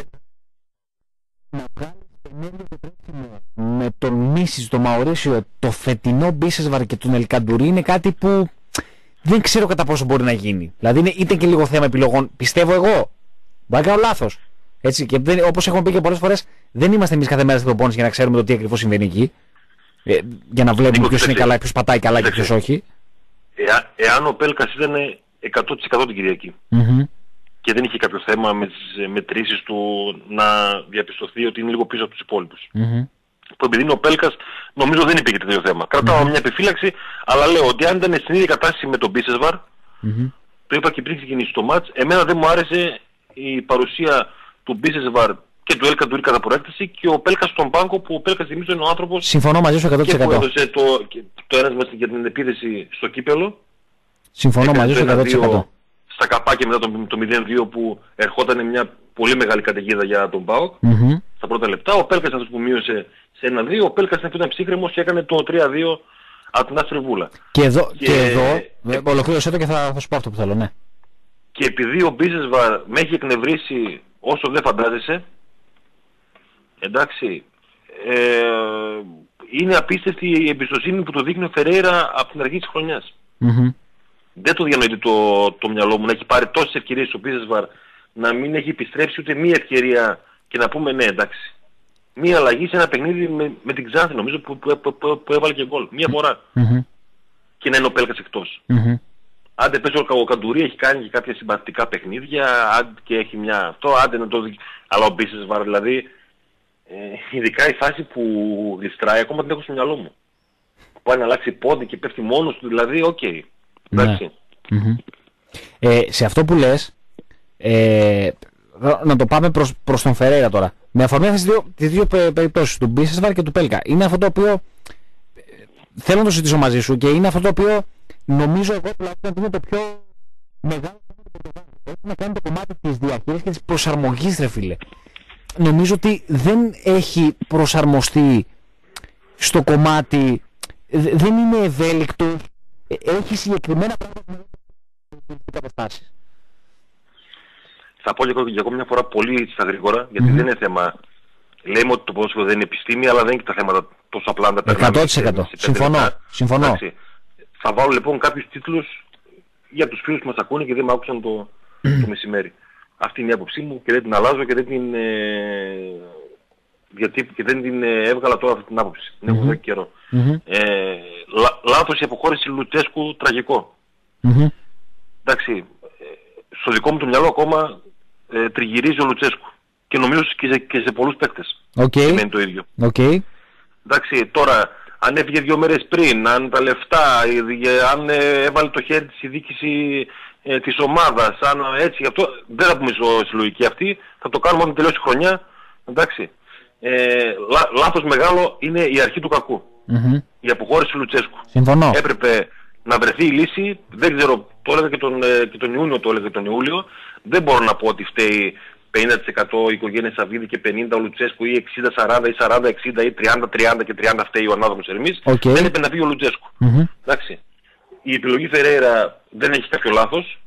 με τον Μίσης, τον Μαουρίσιο, το φετινό Μπίσεσβαρ και τον Ελκαντουρί είναι κάτι που δεν ξέρω κατά πόσο μπορεί να γίνει. Δηλαδή είναι, ήταν και λίγο θέμα επιλογών. Πιστεύω εγώ. Μπορεί να κάνω λάθος. Έτσι, και δεν, όπως έχουμε πει και πολλές φορές, δεν είμαστε εμείς κάθε μέρα στην προπόνηση για να ξέρουμε το τι ακριβώς συμβαίνει εκεί. Ε, για να βλέπουμε ποιος είναι καλά, ποιος πατάει καλά και ποιος όχι. Εά, εάν ο Πέλκας ήταν εκατό τοις εκατό την Κυριακή Mm-hmm. και δεν είχε κάποιο θέμα με τις μετρήσεις του να διαπιστωθεί ότι είναι λίγο πίσω από τους υπόλοιπους. Mm-hmm. Που επειδή είναι ο Πέλκας, νομίζω δεν υπήρχε τέτοιο θέμα. Κρατάω Mm-hmm. μια επιφύλαξη, αλλά λέω ότι αν ήταν στην ίδια κατάσταση με τον Μπίσεσβαρ, Mm-hmm. το είπα και πριν ξεκινήσει το μάτς, εμένα δεν μου άρεσε η παρουσία του Μπίσεσβαρ και του Ελκαντουρί κατά προέκταση και ο Πέλκας στον πάγκο, που ο Πέλκας θυμίζω είναι ο άνθρωπος Συμφωνώ μαζί σου εκατό τοις και που εκατό. έδωσε το, το ένασμα για την επίθεση στο κύπελλο. Συμφωνώ μαζί σου εκατό τοις εκατό. Στα καπάκια μετά το, το μηδέν δύο που ερχόταν μια πολύ μεγάλη καταιγίδα για τον ΠΑΟΚ. Mm-hmm. Στα πρώτα λεπτά ο Πέλκας αυτός που μείωσε σε ένα δύο, ο Πέλκας ήταν ψύχρεμος και έκανε το τρία δύο από την Άστρη Βούλα. Και εδώ, και... Και... εδώ ε... ολοκλήρωσέ το και θα, θα σου πω αυτό που θέλω, ναι. Και επειδή ο Μπίσεσβαρ με έχει εκνευρίσει όσο δεν φαντάζεσαι, εντάξει, ε, είναι απίστευτη η εμπιστοσύνη που το δείχνει ο Φερέιρα από την αρχή της χρονιάς. Mm-hmm. Δεν το διανοείται το, το μυαλό μου να έχει πάρει τόσες ευκαιρίες στο Μπίσεσβαρ, να μην έχει επιστρέψει ούτε μία ευκαιρία και να πούμε ναι, εντάξει. Μία αλλαγή σε ένα παιχνίδι με, με την Ξάνθη νομίζω που, που, που, που, που έβαλε και γκολ. Μία φορά. Mm-hmm. Και να είναι ο Πέλκας εκτός. Mm-hmm. Άντε πες ο Καντουρί έχει κάνει και κάποια συμπαθητικά παιχνίδια, άντε και έχει μια αυτό, άντε να το δει. Αλλά ο Μπίσεσβαρ δηλαδή, ε, ειδικά η φάση που γλιστράει, ακόμα την έχω στο μυαλό μου. Που πάει να αλλάξει πόδι και πέφτει μόνος του, δηλαδή, οκ. Okay. Εντάξει. Mm-hmm. Ε, σε αυτό που λες, ε, να το πάμε προς, προς τον Φερέιρα τώρα. Με αφορμή αυτές τις δύο, τις δύο περιπτώσεις, του Μπίσεσβαρ και του Πέλκα. Είναι αυτό το οποίο ε, θέλω να το συζητήσω μαζί σου και είναι αυτό το οποίο νομίζω εγώ τουλάχιστον ότι είναι το πιο μεγάλο έχει να κάνει το κομμάτι της διαχείρισης και της προσαρμογής, ρε φίλε. Νομίζω ότι δεν έχει προσαρμοστεί στο κομμάτι, δε, δεν είναι ευέλικτος, έχει συγκεκριμένα πράγματα που καταστάσεις. Θα πω για ακόμα μια φορά πολύ στα γρήγορα, γιατί mm-hmm. δεν είναι θέμα. Λέμε ότι το ποδόσφαιρο δεν είναι επιστήμη, αλλά δεν είναι και τα θέματα τόσο απλά να τα περνάμε. εκατό τοις εκατό. Συμφωνώ. Συμφωνώ. Εντάξει. Θα βάλω λοιπόν κάποιους τίτλους για τους φίλους που μας ακούνε και δεν με άκουσαν το, το μεσημέρι. Αυτή είναι η άποψή μου και δεν την αλλάζω και δεν την, ε, γιατί, και δεν την ε, έβγαλα τώρα αυτή την άποψη. Την έχω εδώ και καιρό. Mm-hmm. Ε, λά, λάθος η αποχώρηση Λουτσέσκου, τραγικό. Mm-hmm. Εντάξει, ε, στο δικό μου το μυαλό ακόμα ε, τριγυρίζει ο Λουτσέσκου. Και νομίζω και σε, και σε πολλούς παίκτες. Okay. Σημαίνει το ίδιο. Okay. Εντάξει, τώρα, αν έφυγε δύο μέρες πριν, αν τα λεφτά, αν ε, έβαλε το χέρι της η διοίκηση ε, της ομάδας, αν έτσι, γι' αυτό δεν θα πούμε στη λογική αυτή, θα το κάνουμε όταν τελειώσει η χρονιά. Εντάξει. Ε, λά, λάθος μεγάλο είναι η αρχή του κακού. Mm-hmm. Η αποχώρηση του Λουτσέσκου. Συμφωνώ. Έπρεπε να βρεθεί η λύση, δεν ξέρω, το έλεγα και τον, και τον Ιούνιο, το έλεγα και τον Ιούλιο, δεν μπορώ να πω ότι φταίει πενήντα τοις εκατό η οικογένεια Σαββίδη και πενήντα ο Λουτσέσκου ή εξήντα σαράντα ή σαράντα εξήντα ή τριάντα τριάντα και τριάντα φταίει ο ανάδομος Ερμής. Okay. Δεν έπρεπε να φύγει ο Λουτσέσκου. Mm-hmm. Εντάξει. Η επιλογή Φερέιρα δεν έχει κάποιο λάθος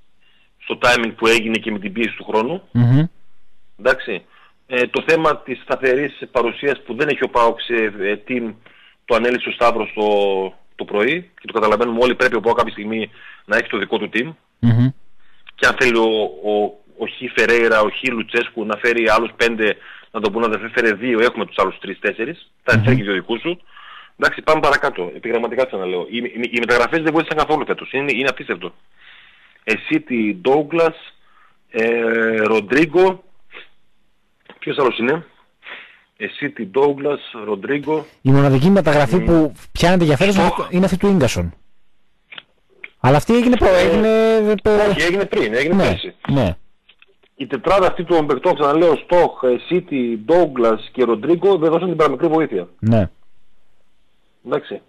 στο timing που έγινε και με την πίεση του χρόνου. Mm-hmm. Εντάξει. Ε, το θέμα της σταθερής παρουσίας που δεν έχει ο ΠΑΟΚ σε ε, team το ανέλησε ο Σταύρος το, το πρωί και το καταλαβαίνουμε όλοι, πρέπει ο ΠΑΟΚ κάποια στιγμή να έχει το δικό του team. Mm-hmm. Και αν θέλει ο, ο ο Χ Φερέιρα, ο Χ Λουτσέσκου να φέρει άλλους πέντε, να το πούνε να δεν φέρει δύο, έχουμε τους άλλους τρεις τέσσερις, θα mm-hmm. φέρει και δύο δικούς σου. Εντάξει, πάμε παρακάτω, επιγραμματικά θα λέω. Οι, οι, οι μεταγραφές δεν βοήθησαν καθόλου φέτος, είναι, είναι απίστευτο. Εσύ τη Ντόγκλας, ε, Ροντρίγκο, ποιος άλλος είναι? Εσύ τη Ντόγκλας, Ροντρίγκο. Η μοναδική μεταγραφή mm. που πιάνεται για φέτος oh. είναι αυτή του Ίγκασον. Αλλά αυτή έγινε, προ... ε, έγινε... Όχι, έγινε πριν, έγινε ναι, πέρσι. Ναι. Η τετράδα αυτή των παικτών, ξαναλέω, Στοχ, Σίτι, Ντόγκλας και Ροντρίγκο δεν δώσαν την παραμικρή βοήθεια. Ναι. Εντάξει.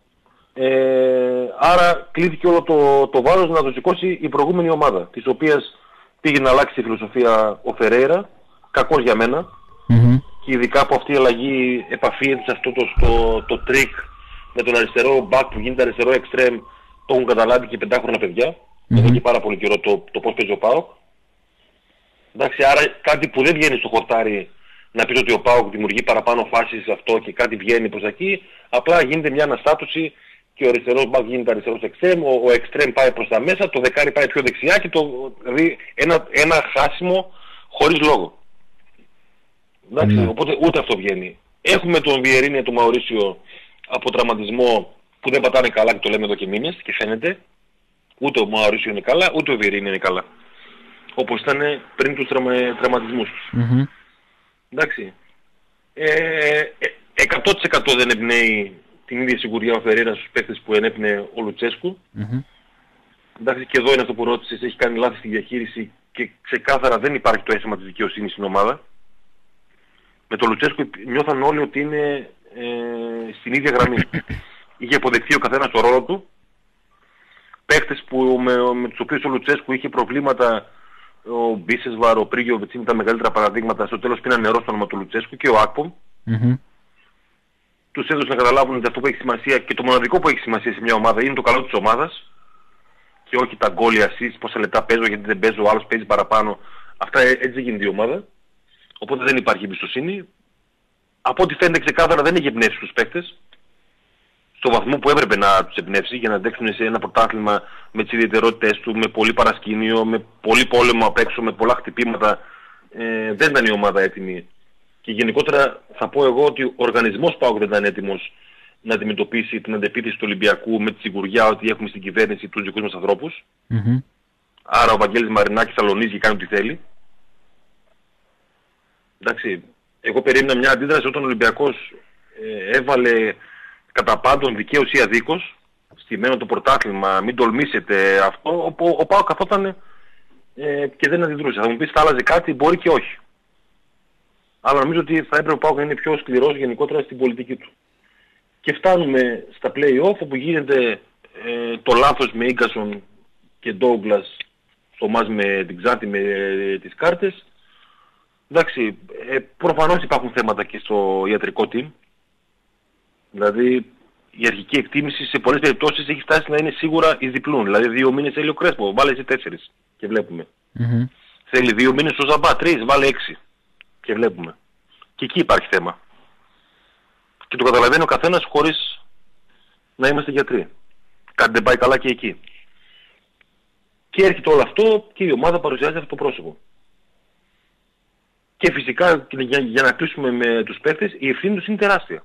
Ε, άρα κλείθηκε όλο το, το βάρος να το σηκώσει η προηγούμενη ομάδα, της οποίας πήγε να αλλάξει τη φιλοσοφία ο Φερέιρα, κακός για μένα, mm-hmm. και ειδικά από αυτή η αλλαγή επαφή σε αυτό το, το, το τρίκ με τον αριστερό back που γίνεται αριστερό extreme. Το έχουν καταλάβει και πεντάχρονα παιδιά. Mm-hmm. Εδώ και πάρα πολύ καιρό το, το πώς παίζει ο ΠΑΟΚ. Εντάξει, άρα κάτι που δεν βγαίνει στο χορτάρι να πεις ότι ο ΠΑΟΚ δημιουργεί παραπάνω φάσεις σε αυτό και κάτι βγαίνει προς εκεί. Απλά γίνεται μια αναστάτωση και ο αριστερός μπακ γίνεται αριστερός εξτρέμ, ο, ο εξτρέμ πάει προς τα μέσα, το δεκάρι πάει πιο δεξιά και το, δηλαδή ένα, ένα χάσιμο χωρίς λόγο. Εντάξει, mm-hmm. οπότε ούτε αυτό βγαίνει. Έχουμε τον Βιερίνια, τον Μαουρίσιο από τραυματισμό που δεν πατάνε καλά και το λέμε εδώ και μήνες και φαίνεται. Ούτε ο Μαουρίσιο είναι καλά, ούτε ο Βιερίνια είναι καλά. Όπως ήταν πριν τους τραυμα, τραυματισμούς τους. Mm-hmm. Εντάξει. Ε, εκατό τοις εκατό δεν εμπνέει την ίδια σιγουριά ο Φερέιρα στους παίκτες που ενέπνεε ο Λουτσέσκου. Mm-hmm. Εντάξει, και εδώ είναι αυτό που ρώτησες, έχει κάνει λάθη στη διαχείριση και ξεκάθαρα δεν υπάρχει το αίσθημα της δικαιοσύνης στην ομάδα. Με τον Λουτσέσκου νιώθαν όλοι ότι είναι ε, στην ίδια γραμμή. Είχε αποδεχθεί ο καθένας το ρόλο του. Παίχτες που, με, με τους οποίους ο Λουτσέσκου είχε προβλήματα, ο Μπίσεσβαρ, ο Πρίγιοβιτς είναι τα μεγαλύτερα παραδείγματα, στο τέλος πήραν νερό στο όνομα του Λουτσέσκου και ο Άκπομ. Mm-hmm. Τους έδωσε να καταλάβουν ότι αυτό που έχει σημασία και το μοναδικό που έχει σημασία σε μια ομάδα είναι το καλό της ομάδας και όχι τα γκόλ, οι ασίστ, πόσα λεπτά παίζω γιατί δεν παίζω, ο άλλος παίζει παραπάνω. Αυτά έτσι δεν γίνεται η ομάδα. Οπότε δεν υπάρχει εμπιστοσύνη. Από ό,τι φαίνεται ξεκάθαρα δεν έχει εμπνεύσει τους παίκτες στο βαθμό που έπρεπε να τους εμπνεύσει για να αντέξουν σε ένα πρωτάθλημα με τις ιδιαιτερότητες του, με πολύ παρασκήνιο, με πολύ πόλεμο απ' έξω, με πολλά χτυπήματα. Ε, δεν ήταν η ομάδα έτοιμη. Και γενικότερα θα πω εγώ ότι ο οργανισμός ΠΑΟΚ δεν ήταν έτοιμος να αντιμετωπίσει την αντεπίθεση του Ολυμπιακού με τη σιγουριά ότι έχουμε στην κυβέρνηση τους δικούς μας ανθρώπους. Mm-hmm. Άρα ο Βαγγέλης Μαρινάκης αλωνίζει και κάνει ό,τι θέλει. Εντάξει, εγώ περίμενα μια αντίδραση όταν ο Ολυμπιακός ε, έβαλε κατά πάντων δικαίως ή αδίκως στημένο το πρωτάθλημα, μην τολμήσετε αυτό, ο, ο ΠΑΟΚ καθόταν ε, και δεν αντιδρούσε. Θα μου πεις θα άλλαζε κάτι, μπορεί και όχι. Αλλά νομίζω ότι θα έπρεπε ο ΠΑΟΚ να είναι πιο σκληρός γενικότερα στην πολιτική του. Και φτάνουμε στα play-off όπου γίνεται ε, το λάθος με Ίγκασον και Ντόγκλας στο μάτς με την Ξάνθη με ε, τις κάρτες. Εντάξει, ε, προφανώς υπάρχουν θέματα και στο ιατρικό team. Δηλαδή η αρχική εκτίμηση σε πολλές περιπτώσεις έχει φτάσει να είναι σίγουρα εις διπλούν. Δηλαδή δύο μήνες θέλει ο Κρέσπο, βάλε εσύ τέσσερις και βλέπουμε. Mm-hmm. Θέλει δύο μήνες ο Ζαμπά, τρεις, βάλε έξι και βλέπουμε. Και εκεί υπάρχει θέμα. Και το καταλαβαίνει ο καθένας χωρίς να είμαστε γιατροί. Κάτι δεν πάει καλά και εκεί. Και έρχεται όλο αυτό και η ομάδα παρουσιάζει αυτό το πρόσωπο. Και φυσικά για, για να κλείσουμε με τους παίκτες, η ευθύνη τους είναι τεράστια.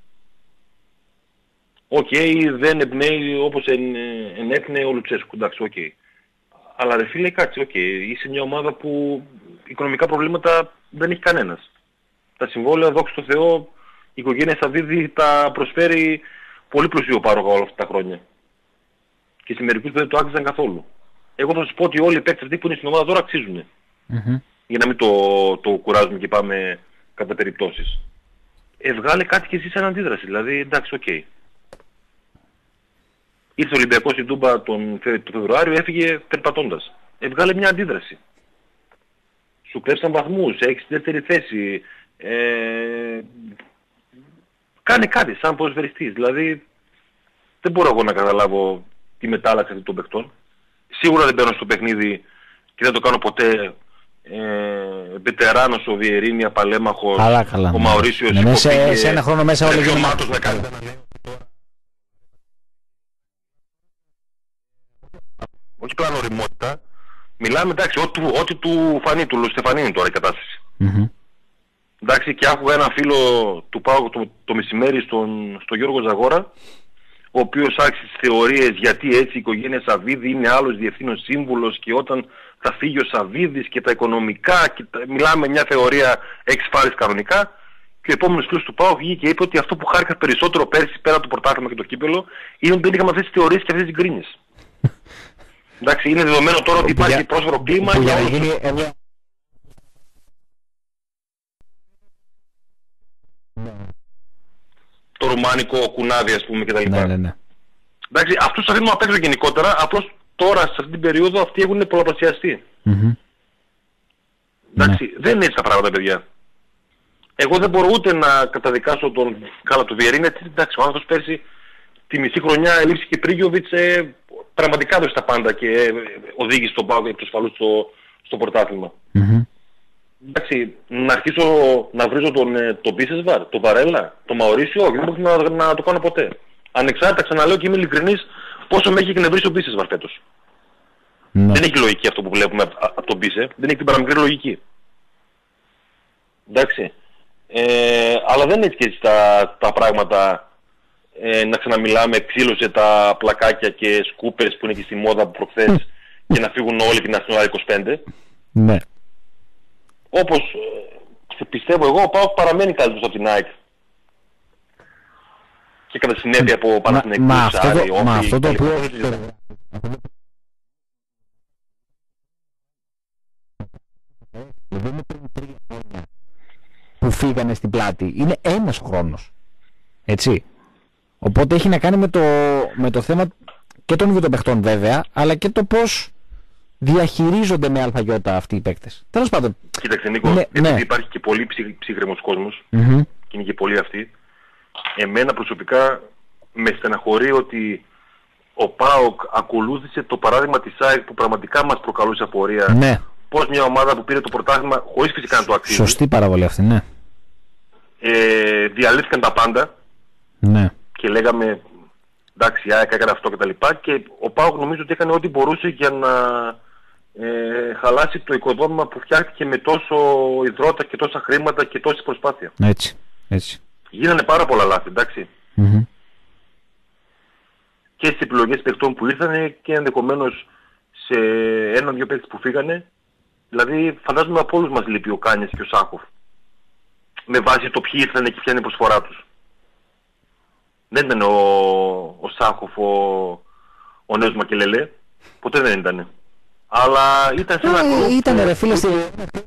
Οκ, okay, δεν εμπνέει όπως εν, ενέπνεε ο Λουτσέσκου, εντάξει, οκ. Okay. Αλλά ρε φίλε, κάτσε, οκ, okay. Είσαι μια ομάδα που οικονομικά προβλήματα δεν έχει κανένας. Τα συμβόλαια, δόξα τω Θεώ, η οικογένεια Σαββίδη τα προσφέρει πολύ πλουσίο πάροχα όλα αυτά τα χρόνια. Και σε μερικούς δεν το άξιζαν καθόλου. Εγώ θα σας πω ότι όλοι οι παίκτες αυτοί που είναι στην ομάδα τώρα αξίζουν. Mm-hmm. Για να μην το, το κουράζουμε και πάμε κατά περιπτώσεις. Ε, βγάλε κάτι και εσύ σαν αντίδραση. Δηλαδή, εντάξει, οκ. Okay. Ήρθε ο Ολυμπιακός στην Τούμπα τον, τον Φεβρουάριο, έφυγε περπατώντας. Ε, βγάλε μια αντίδραση. Σου κλέψαν βαθμούς, έχεις τη δεύτερη θέση. Ε, κάνε κάτι σαν ποδοσφαιριστής. Δηλαδή, δεν μπορώ εγώ να καταλάβω τη μετάλλαξη αυτών των παιχτών. Σίγουρα δεν μπαίνω στο παιχνίδι και δεν το κάνω ποτέ ε, Βετεράνος, ο Βιερίνια, Παλέμαχος, καλά, καλά, ο Μαουρίσιος, ναι, ναι, σε, σε ένα χρόνο μέσα όλοι γίνονται μάτος να κάνει. Όχι πλάνο οριμότητα. Μιλάμε, εντάξει, ό,τι, ό,τι του φανεί, του Στεφανίνη τώρα η κατάσταση. Mm-hmm. Εντάξει, και άκουγα ένα φίλο του Πάου το, το μεσημέρι στον, στον Γιώργο Ζαγόρα, ο οποίος άρχισε τις θεωρίες γιατί έτσι η οικογένεια Σαββίδη είναι άλλος διευθύνων σύμβουλος και όταν θα φύγει ο Σαββίδης και τα οικονομικά, και τα... μιλάμε μια θεωρία εξφάλισης κανονικά, και ο επόμενος φίλος του ΠΑΟΚ βγήκε και είπε ότι αυτό που χάρηκα περισσότερο πέρσι πέρα από το πρωτάθλημα και το κύπελο είναι ότι δεν είχαμε αυτές τις θεωρίες και αυτές τις γκρίνιες. Εντάξει, είναι δεδομένο τώρα ότι υπάρχει για... πρόσφαρο κλίμα που για όλους. Γίνει... Το ρουμάνικο κουνάδι, ας πούμε, κτλ. Ναι, ναι, ναι. Εντάξει, αυτούς αφήνουμε απ' έξω γενικότερα, απλώς τώρα σε αυτή την περίοδο αυτοί έχουν πολλαπλασιαστεί. Mm-hmm. Εντάξει, ναι. Δεν είναι έτσι τα πράγματα, παιδιά. Εγώ δεν μπορώ ούτε να καταδικάσω τον καλά του Βιερίνια, εντάξει, ο άνθρωπος πέρσι τη μισή χρονιά ελείψει και Πρίγιοβιτς, ε, πραγματικά έδωσε τα πάντα και ε, οδήγησε τον ΠΑΟΚ επί του ασφαλούς στο, στο πρωτάθλημα. Mm-hmm. Εντάξει, να αρχίσω να βρίζω τον, τον Μπίσεσβαρ, τον Βαρέλα, τον Μαουρίσιο, όχι, δεν μπορώ να, να το κάνω ποτέ. Ανεξάρτητα, ξαναλέω και είμαι ειλικρινής, πόσο με έχει εκνευρίσει ο Μπίσεσβαρ φέτος. Ναι. Δεν έχει λογική αυτό που βλέπουμε από, από τον Μπίσε, δεν έχει την παραμικρή λογική. Εντάξει, ε, αλλά δεν είναι έτσι και έτσι τα, τα πράγματα, ε, να ξαναμιλάμε, ξύλωσε τα πλακάκια και σκούπες που είναι και στη μόδα από προχθές και να φύγουν όλοι την National είκοσι πέντε. Ναι. Όπως ε, πιστεύω εγώ, ο ΠΑΟΚ παραμένει καλύτερος από την ΑΕΚ. Και κατά συνέπεια από Παναθηναϊκούς, Άρη, Όφη, μα αυτό το οποίο... που φύγανε στην πλάτη. Είναι ένας ο χρόνος. Έτσι. Οπότε έχει να κάνει με το, με το θέμα και των ίδιων των παιχτών βέβαια, αλλά και το πώς διαχειρίζονται με αλφαγιώτα αυτοί οι παίκτες. Τέλος πάντων. Κοίταξε Νίκο, ναι, επειδή ναι. υπάρχει και πολύ ψυ, ψύχρεμος κόσμος, mm-hmm. και είναι και πολλοί αυτοί, εμένα προσωπικά με στεναχωρεί ότι ο ΠΑΟΚ ακολούθησε το παράδειγμα της ΑΕΚ που πραγματικά μας προκαλούσε απορία. Ναι. Πώς μια ομάδα που πήρε το πρωτάθλημα χωρίς φυσικά να το αξίζει. Σωστή παραβολή αυτή, ναι. Ε, διαλύθηκαν τα πάντα. Ναι. Και λέγαμε εντάξει, η ΑΕΚ έκανε αυτό κτλ. Και, και ο ΠΑΟΚ νομίζω ότι έκανε ό,τι μπορούσε για να ε, χαλάσει το οικοδόμημα που φτιάχτηκε με τόσο υδρότα και τόσα χρήματα και τόση προσπάθεια. Έτσι, έτσι. Γίνανε πάρα πολλά λάθη, εντάξει. Mm-hmm. Και στις επιλογές παιχτών που ήρθανε και ενδεχομένως σε έναν-δυο παίκτες που φύγανε. Δηλαδή φαντάζομαι από όλους μας λείπει ο Κάνιας και ο Σάχοφ. Με βάση το ποιοι ήρθανε και ποια είναι η προσφορά τους. Δεν ήταν ο, ο Σάχοφ ο, ο νέος Μακελελέ. Ποτέ δεν ήταν. Αλλά ήταν σε ένα κλουμπ. Ήταν ρε φίλε στη...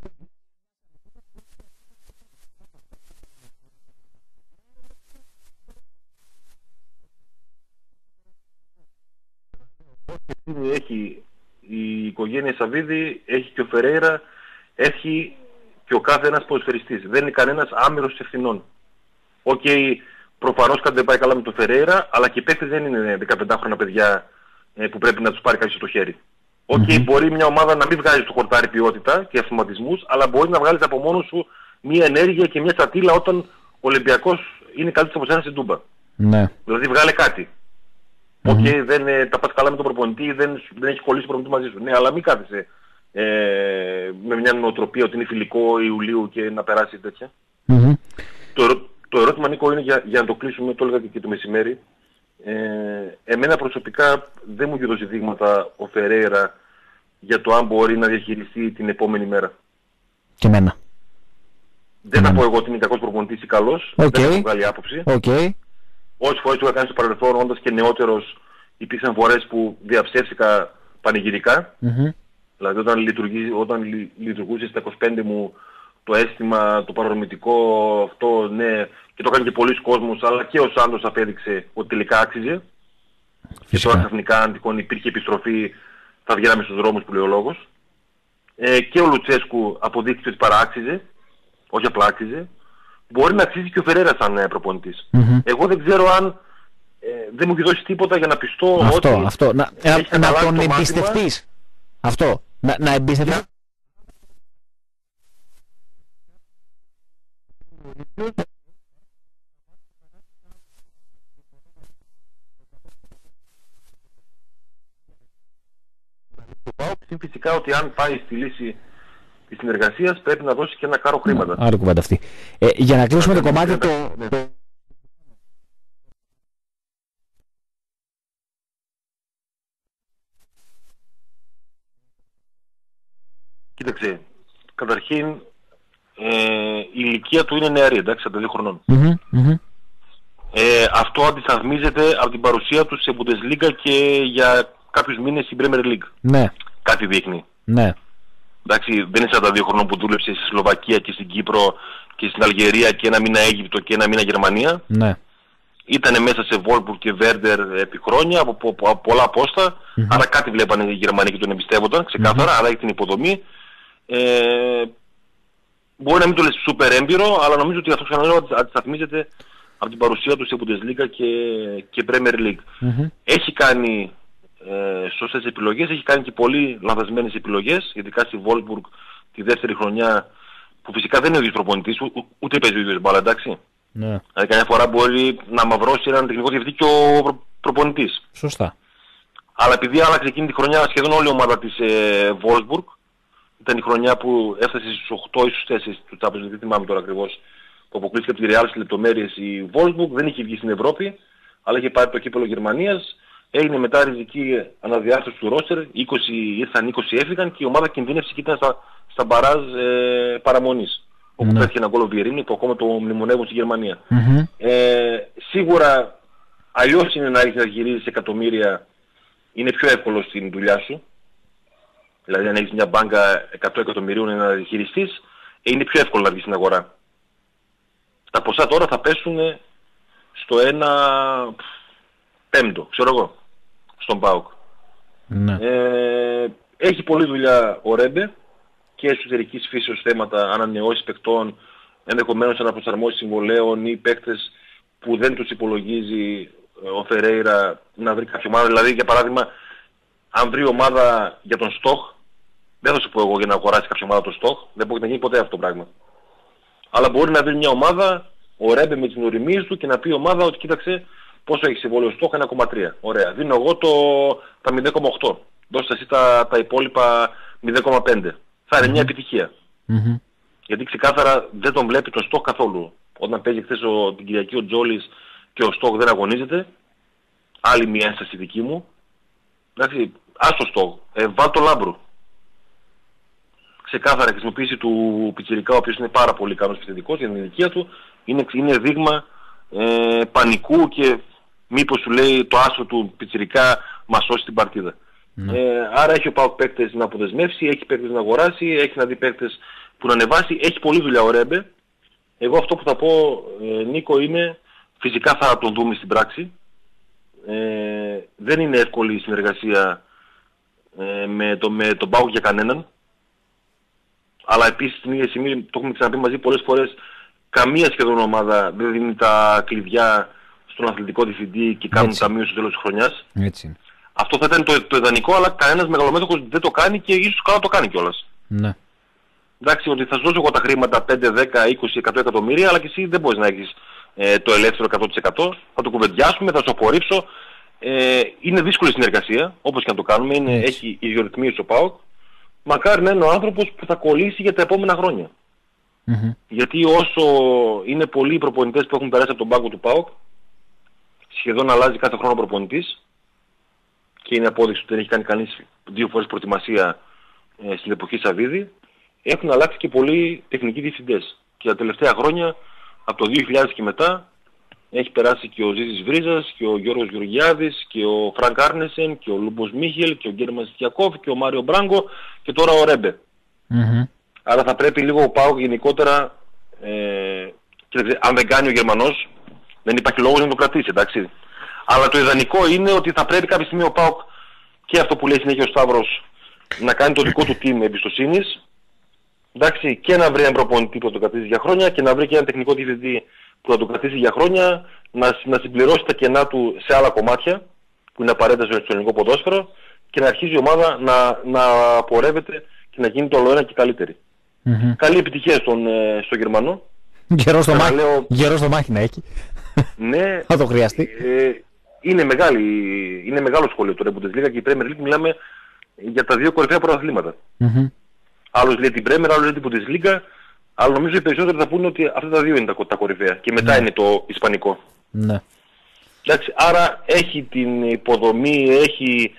Έχει η οικογένεια Σαββίδη, έχει και ο Φερέιρα, έχει και ο κάθε ένας ποδοσφαιριστής. Δεν είναι κανένας άμερος ευθυνών. Οκ, okay, προφανώς κάτι δεν πάει καλά με τον Φερέιρα, αλλά και οι παίκτες δεν είναι δεκαπεντάχρονα παιδιά ε, που πρέπει να τους πάρει κάποιος στο χέρι. Οκ, okay, mm-hmm. μπορεί μια ομάδα να μην βγάζει στο χορτάρι ποιότητα και αυτοματισμούς, αλλά μπορεί να βγάλεις από μόνος σου μια ενέργεια και μια στατήλα όταν ο Ολυμπιακός είναι καλύτερος από σένα στην Τούμπα. Ναι. Δηλαδή βγάλε κάτι. Οκ, okay, mm-hmm. δεν ε, τα πας καλά με τον προπονητή, δεν, δεν έχει κολλήσει ο προπονητή μαζί σου. Ναι, αλλά μην κάθεσαι ε, με μια νοοτροπία ότι είναι φιλικό Ιουλίου και να περάσει τέτοια. Mm-hmm. Το, το ερώτημα, Νίκο, είναι για, για να το κλείσουμε, το έλεγα και το μεσημέρι. Ε, εμένα προσωπικά δεν μου έχει δώσει δείγματα ο Φερέιρα για το αν μπορεί να διαχειριστεί την επόμενη μέρα. Και εμένα. Δεν θα πω εγώ ότι είναι κακός προπονητής ή καλός, okay. δεν έχω βγάλει άποψη. Okay. Όσες φορές το είχα κάνει στο παρελθόν, όντας και νεότερος, υπήρξαν φορές που διαψεύστηκα πανηγυρικά. Mm-hmm. Δηλαδή όταν, λειτουργεί, όταν λει, λειτουργούσε στα είκοσι πέντε μου το αίσθημα, το παρορμητικό αυτό, ναι, και το έκανε και πολλοί κόσμος, αλλά και ο Σάντος απέδειξε ότι τελικά άξιζε. Φυσικά. Και τώρα ξαφνικά αν τυχόν υπήρχε επιστροφή θα βγαίναμε στους δρόμους που λέει ο λόγος. Ε, και ο Λουτσέσκου αποδείχθηκε ότι παράξιζε, όχι απλά άξιζε. Μπορεί να αξίζει και ο Φερέιρα σαν ε, προπονητής. Mm-hmm. Εγώ δεν ξέρω αν ε, δεν μου έχει δώσει τίποτα για να πιστώ αυτό, ότι αυτό. Να, να, να τον εμπιστευτείς. Αυτό. Να, να εμπιστευτείς. Είναι φυσικά ότι αν πάει στη λύση της συνεργασίας πρέπει να δώσει και ένα κάρο χρήματα. Άρα κουβέντα αυτή. Ε, για να κλείσουμε το κομμάτι το... το... Κοίταξε, καταρχήν ε, η ηλικία του είναι νεαρή, εντάξει, από δύο χρονών. Mm-hmm, mm-hmm. Ε, αυτό αντισταθμίζεται από την παρουσία του σε Bundesliga και για κάποιους μήνες στην Premier League. Ναι. Κάτι δείχνει. Ναι. Εντάξει, δεν είναι σαράντα δύο χρονών που δούλεψε στη Σλοβακία και στην Κύπρο και στην Αλγερία και ένα μήνα Αίγυπτο και ένα μήνα Γερμανία. Ναι. Ήτανε μέσα σε Wolfsburg και Werder επί χρόνια από, από, από πολλά πόστα. Mm-hmm. Άρα κάτι βλέπανε οι Γερμανοί και τον εμπιστεύονταν ξεκάθαρα, mm-hmm. άρα έχει την υποδομή. Ε, μπορεί να μην το λες σούπερ έμπειρο, αλλά νομίζω ότι αυτό ξαναλέω αντισταθμίζεται από την παρουσία του σε Bundesliga και, και Premier League. Mm-hmm. Έχει κάνει ε, σωστές επιλογές, έχει κάνει και πολύ λανθασμένες επιλογές, ειδικά στη Wolfsburg τη δεύτερη χρονιά, που φυσικά δεν είναι ο ίδιος προπονητής, ού, ούτε παίζει ο ίδιος μπάλα, εντάξει. Ναι. Δηλαδή καμιά φορά μπορεί να μαυρώσει έναν τεχνικό διευθυντή και ο προ, προπονητής. Σωστά. Αλλά επειδή άλλαξε εκείνη τη χρονιά σχεδόν όλη η ομάδα της ε, Wolfsburg, ήταν η χρονιά που έφτασε στις οκτώ ή στους τέσσερα του Champions League, δεν θυμάμαι τώρα ακριβώς, που αποκλείστηκε από τη Real στις λεπτομέρειες η Wolfsburg, δεν είχε βγει στην Ευρώπη, αλλά είχε πάρει το κύπελλο Γερμανίας. Έγινε μετά ριζική αναδιάρθρωση του ρόστερ, είκοσι ήρθαν, είκοσι έφυγαν και η ομάδα κινδύνευσε και ήταν στα, στα μπαράζ ε, παραμονής. Όπου ναι. πέτυχε ένα γκολ ο Βιερίνη που ακόμα το μνημονεύουν στη Γερμανία. Mm-hmm. Ε, σίγουρα αλλιώς είναι να έχεις να γυρίζεις εκατομμύρια, είναι πιο εύκολο στην δουλειά σου. Δηλαδή αν έχεις μια μπάνκα εκατό εκατομμυρίων να διαχειριστείς, είναι πιο εύκολο να βγεις στην αγορά. Τα ποσά τώρα θα πέσουν στο ένα πέμπτο, ξέρω εγώ, στον ΠΑΟΚ. Ναι. Ε, έχει πολλή δουλειά ο Ρέμπε και εσωτερικής φύσεως θέματα, ανανεώσεις παικτών, ενδεχομένως αναπροσαρμόσεις συμβολέων ή παίκτες που δεν τους υπολογίζει ο Φερέιρα να βρει κάποια ομάδα. Δηλαδή για παράδειγμα, αν βρει ομάδα για τον Στοχ, δεν θα σου πω εγώ για να αγοράσει κάποια ομάδα τον Στοχ, δεν μπορεί να γίνει ποτέ αυτό το πράγμα. Αλλά μπορεί να βρει μια ομάδα, ο Ρέμπε με τις νοημίες του και να πει η ομάδα ότι κοίταξε πόσο έχει συμβόλαιο Στοχ, ένα κόμμα τρία. Ωραία. Δίνω εγώ το, τα μηδέν κόμμα οκτώ. Δώστε εσύ τα, τα υπόλοιπα μηδέν κόμμα πέντε. Θα είναι mm-hmm. μια επιτυχία. Mm-hmm. Γιατί ξεκάθαρα δεν τον βλέπει τον Στοχ καθόλου. Όταν παίζει χθες ο, την Κυριακή ο Τζόλης και ο Στοχ δεν αγωνίζεται, άλλη μια ένσταση δική μου. Εντάξει, ας το Στοχ, ε, βάλ το Λάμπρου. Ξεκάθαρα η χρησιμοποίηση του πιτσιρικά, ο οποίος είναι πάρα πολύ ικανός επιθετικός για την ηλικία του, είναι, είναι δείγμα ε, πανικού και μήπως σου λέει το άσο του πιτσιρικά μας σώσει την παρτίδα. Mm. Ε, άρα έχει ο ΠΑΟΚ παίκτες να αποδεσμεύσει, έχει παίκτες να αγοράσει, έχει να δει παίκτες που να ανεβάσει, έχει πολλή δουλειά ο Ρέμπε. Εγώ αυτό που θα πω, ε, Νίκο, είναι φυσικά θα τον δούμε στην πράξη. Ε, δεν είναι εύκολη η συνεργασία ε, με, το, με τον ΠΑΟΚ για κανέναν. Αλλά επίσης την ίδια στιγμή, το έχουμε ξαναπεί μαζί πολλές φορές, καμία σχεδόν ομάδα δεν δίνει τα κλειδιά στον αθλητικό διευθυντή και κάνουν Έτσι. ταμείο στο τέλος της χρονιάς. Έτσι είναι. Αυτό θα ήταν το, το ιδανικό, αλλά κανένας μεγαλομέτωχος δεν το κάνει και ίσως καλά το κάνει κιόλας. Ναι. Εντάξει, ότι θα σου δώσω εγώ τα χρήματα πέντε, δέκα, είκοσι, εκατό εκατομμύρια, αλλά και εσύ δεν μπορείς να έχεις ε, το ελεύθερο εκατό τοις εκατό. Θα το κουβεντιάσουμε, θα σου απορρίψω. Ε, είναι δύσκολη συνεργασία, όπως και να το κάνουμε. Είναι, έχει ιδιορυθμίες ο ΠΑΟΚ. Μακάρι να είναι ο άνθρωπος που θα κολλήσει για τα επόμενα χρόνια. Mm-hmm. Γιατί όσο είναι πολλοί οι προπονητές που έχουν περάσει από τον πάγκο του ΠΑΟΚ, σχεδόν αλλάζει κάθε χρόνο προπονητής και είναι απόδειξη ότι δεν έχει κάνει κανείς δύο φορές προετοιμασία ε, στην εποχή Σαββίδη, έχουν αλλάξει και πολλοί τεχνικοί διευθυντές. Και τα τελευταία χρόνια, από το δύο χιλιάδες και μετά, έχει περάσει και ο Ζήσης Βρίζας και ο Γιώργος Γεωργιάδης και ο Φρανκ Άρνεσεν και ο Λούμπος Μίχελ και ο Γκέρμαν Στιακόφ και ο Μάριο Μπράγκο και τώρα ο Ρέμπε. Mm-hmm. Άρα θα πρέπει λίγο ο ΠΑΟΚ γενικότερα, ε, και αν δεν κάνει ο Γερμανός, δεν υπάρχει λόγος να το κρατήσει, εντάξει. Αλλά το ιδανικό είναι ότι θα πρέπει κάποια στιγμή ο ΠΑΟΚ και αυτό που λέει συνέχεια ο Σταύρος να κάνει το δικό του team εμπιστοσύνης, εντάξει, και να βρει έναν προπονητή που θα το κρατήσει για χρόνια και να βρει και έναν τεχνικό διευθυντή που θα το κρατήσει για χρόνια, να, να συμπληρώσει τα κενά του σε άλλα κομμάτια που είναι απαραίτητα στο ελληνικό ποδόσφαιρο και να αρχίζει η ομάδα να, να πορεύεται και να γίνει το όλο ένα και καλύτερη. Mm-hmm. Καλή επιτυχία στον, ε, στο Γερμανό. Γερό στο, μάχη, λέω... γερό στο μάχη να έχει. Ναι, θα το χρειαστεί. Ε, είναι, μεγάλη, είναι μεγάλο σχολείο τώρα η Bundesliga και η Premier League, μιλάμε για τα δύο κορυφαία πρωταθλήματα. Mm-hmm. Άλλος λέει την Premier, άλλος λέει την Bundesliga, αλλά νομίζω οι περισσότεροι θα πούνε ότι αυτά τα δύο είναι τα, τα κορυφαία και μετά ναι. είναι το Ισπανικό. Ναι. Εντάξει, άρα έχει την υποδομή, έχει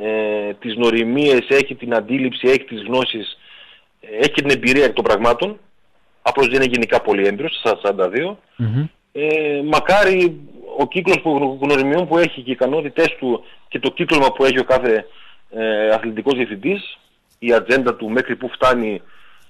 ε, τις νοημίες, έχει την αντίληψη, έχει τις γνώσεις, έχει την εμπειρία εκ των πραγμάτων. Απλώς δεν είναι γενικά πολύ έμπειρος, στα σαράντα δύο. Mm-hmm. Ε, μακάρι ο κύκλος γνωριμιών που έχει και οι ικανότητες του και το κύκλωμα που έχει ο κάθε ε, αθλητικός διευθυντής, η ατζέντα του μέχρι που φτάνει,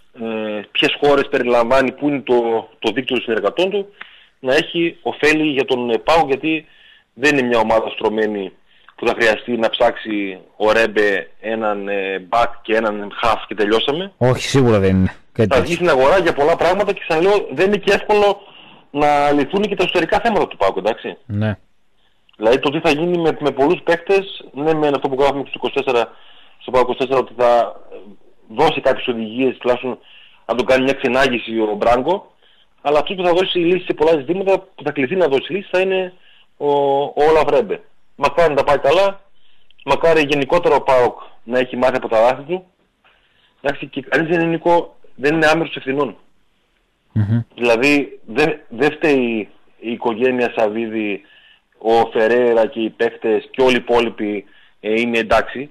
ε, ποιες χώρες περιλαμβάνει, που είναι το, το δίκτυο των συνεργατών του, να έχει ωφέλη για τον ΠΑΟΚ, γιατί δεν είναι μια ομάδα στρωμένη που θα χρειαστεί να ψάξει ο Ρέμπε έναν ε, back και έναν half και τελειώσαμε. Όχι, σίγουρα δεν είναι. Θα βγει στην αγορά για πολλά πράγματα και ξαναλέω δεν είναι και εύκολο να λυθούν και τα εσωτερικά θέματα του ΠΑΟΚ, εντάξει. Ναι. Δηλαδή το τι θα γίνει με, με πολλούς παίκτες, ναι με αυτό που γράφουμε στο είκοσι τέσσερα, στο ΠΑΟΚ είκοσι τέσσερα, ότι θα δώσει κάποιες οδηγίες, τουλάχιστον να τον κάνει μια ξενάγηση ο Μπράγκο, αλλά αυτός που θα δώσει λύσεις σε πολλά ζητήματα, που θα κληθεί να δώσει λύσεις, θα είναι ο, ο Όλαφ Ρέμπε. Μακάρι να τα πάει καλά, μακάρι γενικότερα ο ΠΑΟΚ να έχει μάθει από τα λάθη του, εντάξει, και κανείς δεν είναι, Νίκο, δεν είναι άμερος ευθυνών. Mm-hmm. Δηλαδή δεν δε φταίει η οικογένεια Σαββίδη, ο Φερέρα και οι παίκτες και όλοι οι υπόλοιποι ε, είναι εντάξει.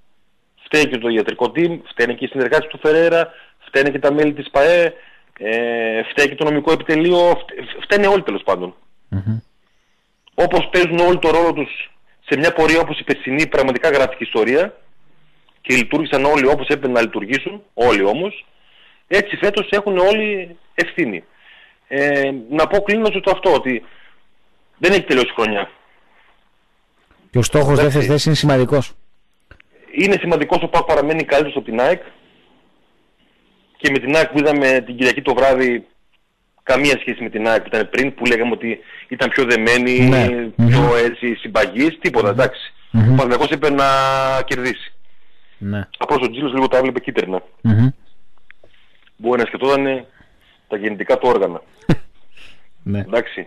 Φταίει και το ιατρικό team, φταίνε και οι συνεργάτες του Φερέρα, φταίνε και τα μέλη της ΠΑΕ, ε, φταίει και το νομικό επιτελείο, φταίνε όλοι τέλος πάντων. Mm-hmm. Όπως παίζουν όλοι το ρόλο τους σε μια πορεία όπως η περσινή, πραγματικά γράφτηκε ιστορία και λειτουργήσαν όλοι όπως έπρεπε να λειτουργήσουν, όλοι όμως, έτσι φέτος έχουν όλοι ευθύνη. Ε, να πω κλείνοντας το αυτό, ότι δεν έχει τελειώσει η χρονιά. Και ο στόχος δεύτερης θέσης είναι σημαντικός. Είναι σημαντικός, ο ΠΑΟΚ παραμένει καλύτερος από την ΑΕΚ και με την ΑΕΚ που είδαμε την Κυριακή το βράδυ, καμία σχέση με την ΑΕΚ που ήταν πριν, που λέγαμε ότι ήταν πιο δεμένη, ναι. πιο mm-hmm. έτσι συμπαγής, τίποτα, εντάξει. Mm-hmm. Ο Παναθηναϊκός είπε να κερδίσει. Ναι. Απλώς ο Τζίλος λίγο τα έβλεπε κίτρινα. Mm-hmm. Μπορεί να σκεφτόταν τα γεννητικά του όργανα. Ναι. Εντάξει.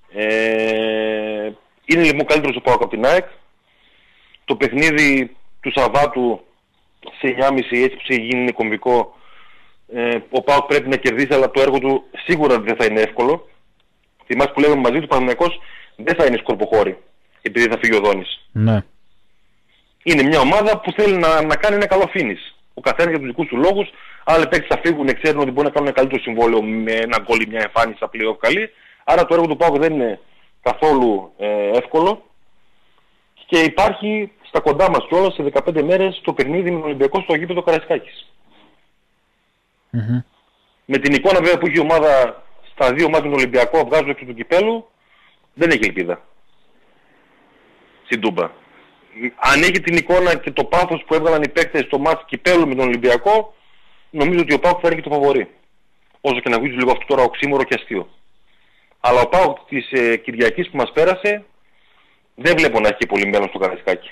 Ε, είναι λοιπόν καλύτερος ο ΠΑΟΚ από την ΑΕΚ. Το παιχνίδι του Σαββάτου σε εννιά και μισή, έτσι που σε γίνει είναι κομβικό. Ε, ο ΠΑΟΚ πρέπει να κερδίσει, αλλά το έργο του σίγουρα δεν θα είναι εύκολο. Θυμάσαι που λέγαμε μαζί του, ο Παναθηναϊκός δεν θα είναι σκορποχώρη επειδή θα φύγει ο Δόνης. Ναι. Είναι μια ομάδα που θέλει να, να κάνει ένα καλό finish. Ο καθένας για τους δικούς του λόγους. Άλλοι παίκτες θα φύγουν, ξέρουν ότι μπορεί να κάνουν ένα καλύτερο συμβόλαιο με ένα γκολ ή μια εμφάνιση στα play-off καλή. Άρα το έργο του ΠΑΟΚ δεν είναι καθόλου ε, εύκολο. Και υπάρχει στα κοντά μας κιόλας σε δεκαπέντε μέρες το παιχνίδι με τον Ολυμπιακό στο γήπεδο Καραϊσκάκης. Mm-hmm. Με την εικόνα βέβαια που έχει η ομάδα στα δύο μάτια με τον Ολυμπιακό, βγάζω έξω του κυπέλου, δεν έχει ελπίδα στην Τούμπα. Αν έχει την εικόνα και το πάθος που έβγαλαν οι παίκτες στο μάτς κυπέλου με τον Ολυμπιακό, νομίζω ότι ο ΠΑΟΚ θα είναι και το φαβορί. όσο και να βγει λίγο αυτό τώρα οξύμορο και αστείο. Αλλά ο ΠΑΟΚ της ε, Κυριακής που μας πέρασε δεν βλέπω να έχει πολύ μέλλον στο Καραϊσκάκι.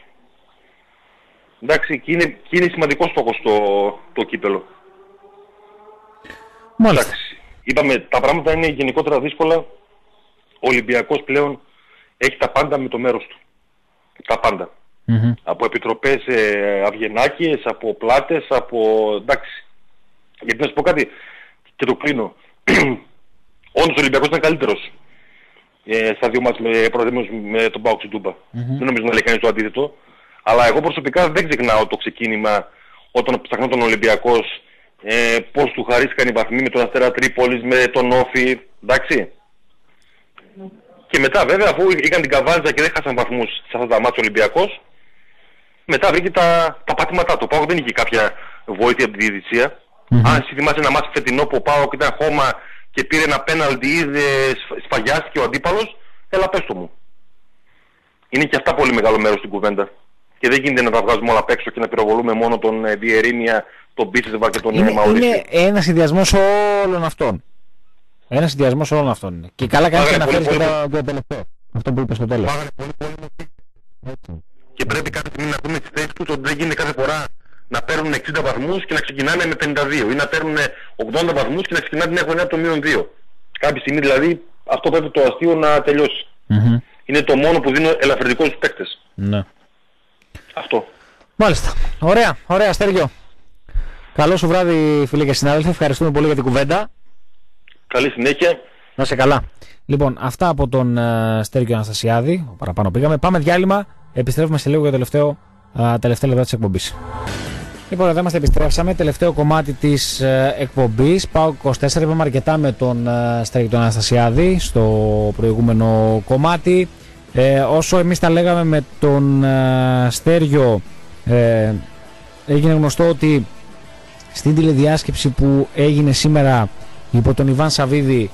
Εντάξει, και είναι, και είναι σημαντικό στόχος το, το κύπελο. Μάλιστα. Εντάξει, είπαμε, τα πράγματα είναι γενικότερα δύσκολα. Ο Ολυμπιακός πλέον έχει τα πάντα με το μέρος του. Τα πάντα. Mm-hmm. Από επιτροπές ε, αυγενάκιες, από πλάτες, από... εντάξει. Γιατί να σου πω κάτι και το κλείνω. Όντως ο Ολυμπιακός ήταν καλύτερος ε, στα δύο μάτς με, με τον ΠΑΟΚ στην Τούμπα. Mm-hmm. Δεν νομίζω να λέει κανείς το αντίθετο. Αλλά εγώ προσωπικά δεν ξεχνάω το ξεκίνημα όταν ψαχνόταν ο Ολυμπιακός, ε, πώς του χαρίστηκαν οι βαθμοί με τον Αστέρα Τρίπολης, με τον Όφη, εντάξει. Και μετά βέβαια, αφού είχαν την καβάντζα και δεν χάσαν βαθμούς σε αυτά τα μάτια ο Ολυμπιακός, μετά βρήκε τα, τα πατήματά του. Ο ΠΑΟΚ δεν είχε κάποια βοήθεια από τη διαιτησία. Mm-hmm. Αν θυμάσαι ένα μάτι φετινό που ο ΠΑΟΚ ήταν χώμα και πήρε ένα πέναλτι, είδε, σφαγιάστηκε ο αντίπαλος, έλα πες το μου. Είναι και αυτά πολύ μεγάλο μέρος στην κουβέντα. Και δεν γίνεται να τα βγάζουμε όλα απ' έξω και να πυροβολούμε μόνο τον ε, Βιερίνια, τον Μπίσεσβα και τον είναι, Μαουρίτσιο. Είναι ένας συνδυασμός όλων αυτών. Ένας συνδυασμός όλων αυτών είναι. Και καλά κάνεις και να φέρεις και το τελευταίο. Αυτό που είπες στο τέλος. Πάγανε πολύ πολύ. Και πρέπει κάποια στιγμή να πούμε τις θέσεις τους ότι δεν γίνεται κάθε φορά να παίρνουν εξήντα βαθμούς και να ξεκινάνε με πενήντα δύο ή να παίρνουν ογδόντα βαθμούς και να ξεκινάνε την εγωνία από το μείον δύο. Κάποια στιγμή δηλαδή αυτό πρέπει το αστείο να τελειώσει. Mm-hmm. Είναι το μόνο που δίνω ελαφρυντικό στους παίκτες. Ναι. Αυτό. Μάλιστα. Ωραία, ωραία Στέργιο. Καλό σου βράδυ φίλε και συνάδελφοι. Ευχαριστούμε πολύ για την κουβέντα. Καλή συνέχεια. Να είσαι καλά. Λοιπόν, αυτά από τον uh, Στέργιο Αναστασιάδη. Παραπάνω πήγαμε. Πάμε διάλειμμα. Επιστρέφουμε σε λίγο για το τελευταίο, uh, τελευταία λεπτά της εκπομπής. Λοιπόν, εδώ είμαστε, επιστρέψαμε. Τελευταίο κομμάτι της uh, εκπομπής. ΠΑΟΚ είκοσι τέσσερα. Είπαμε αρκετά με τον uh, Στέργιο Αναστασιάδη στο προηγούμενο κομμάτι. Ε, όσο εμείς τα λέγαμε με τον uh, Στέργιο, ε, έγινε γνωστό ότι στην τηλεδιάσκεψη που έγινε σήμερα υπό τον Ιβάν Σαββίδη,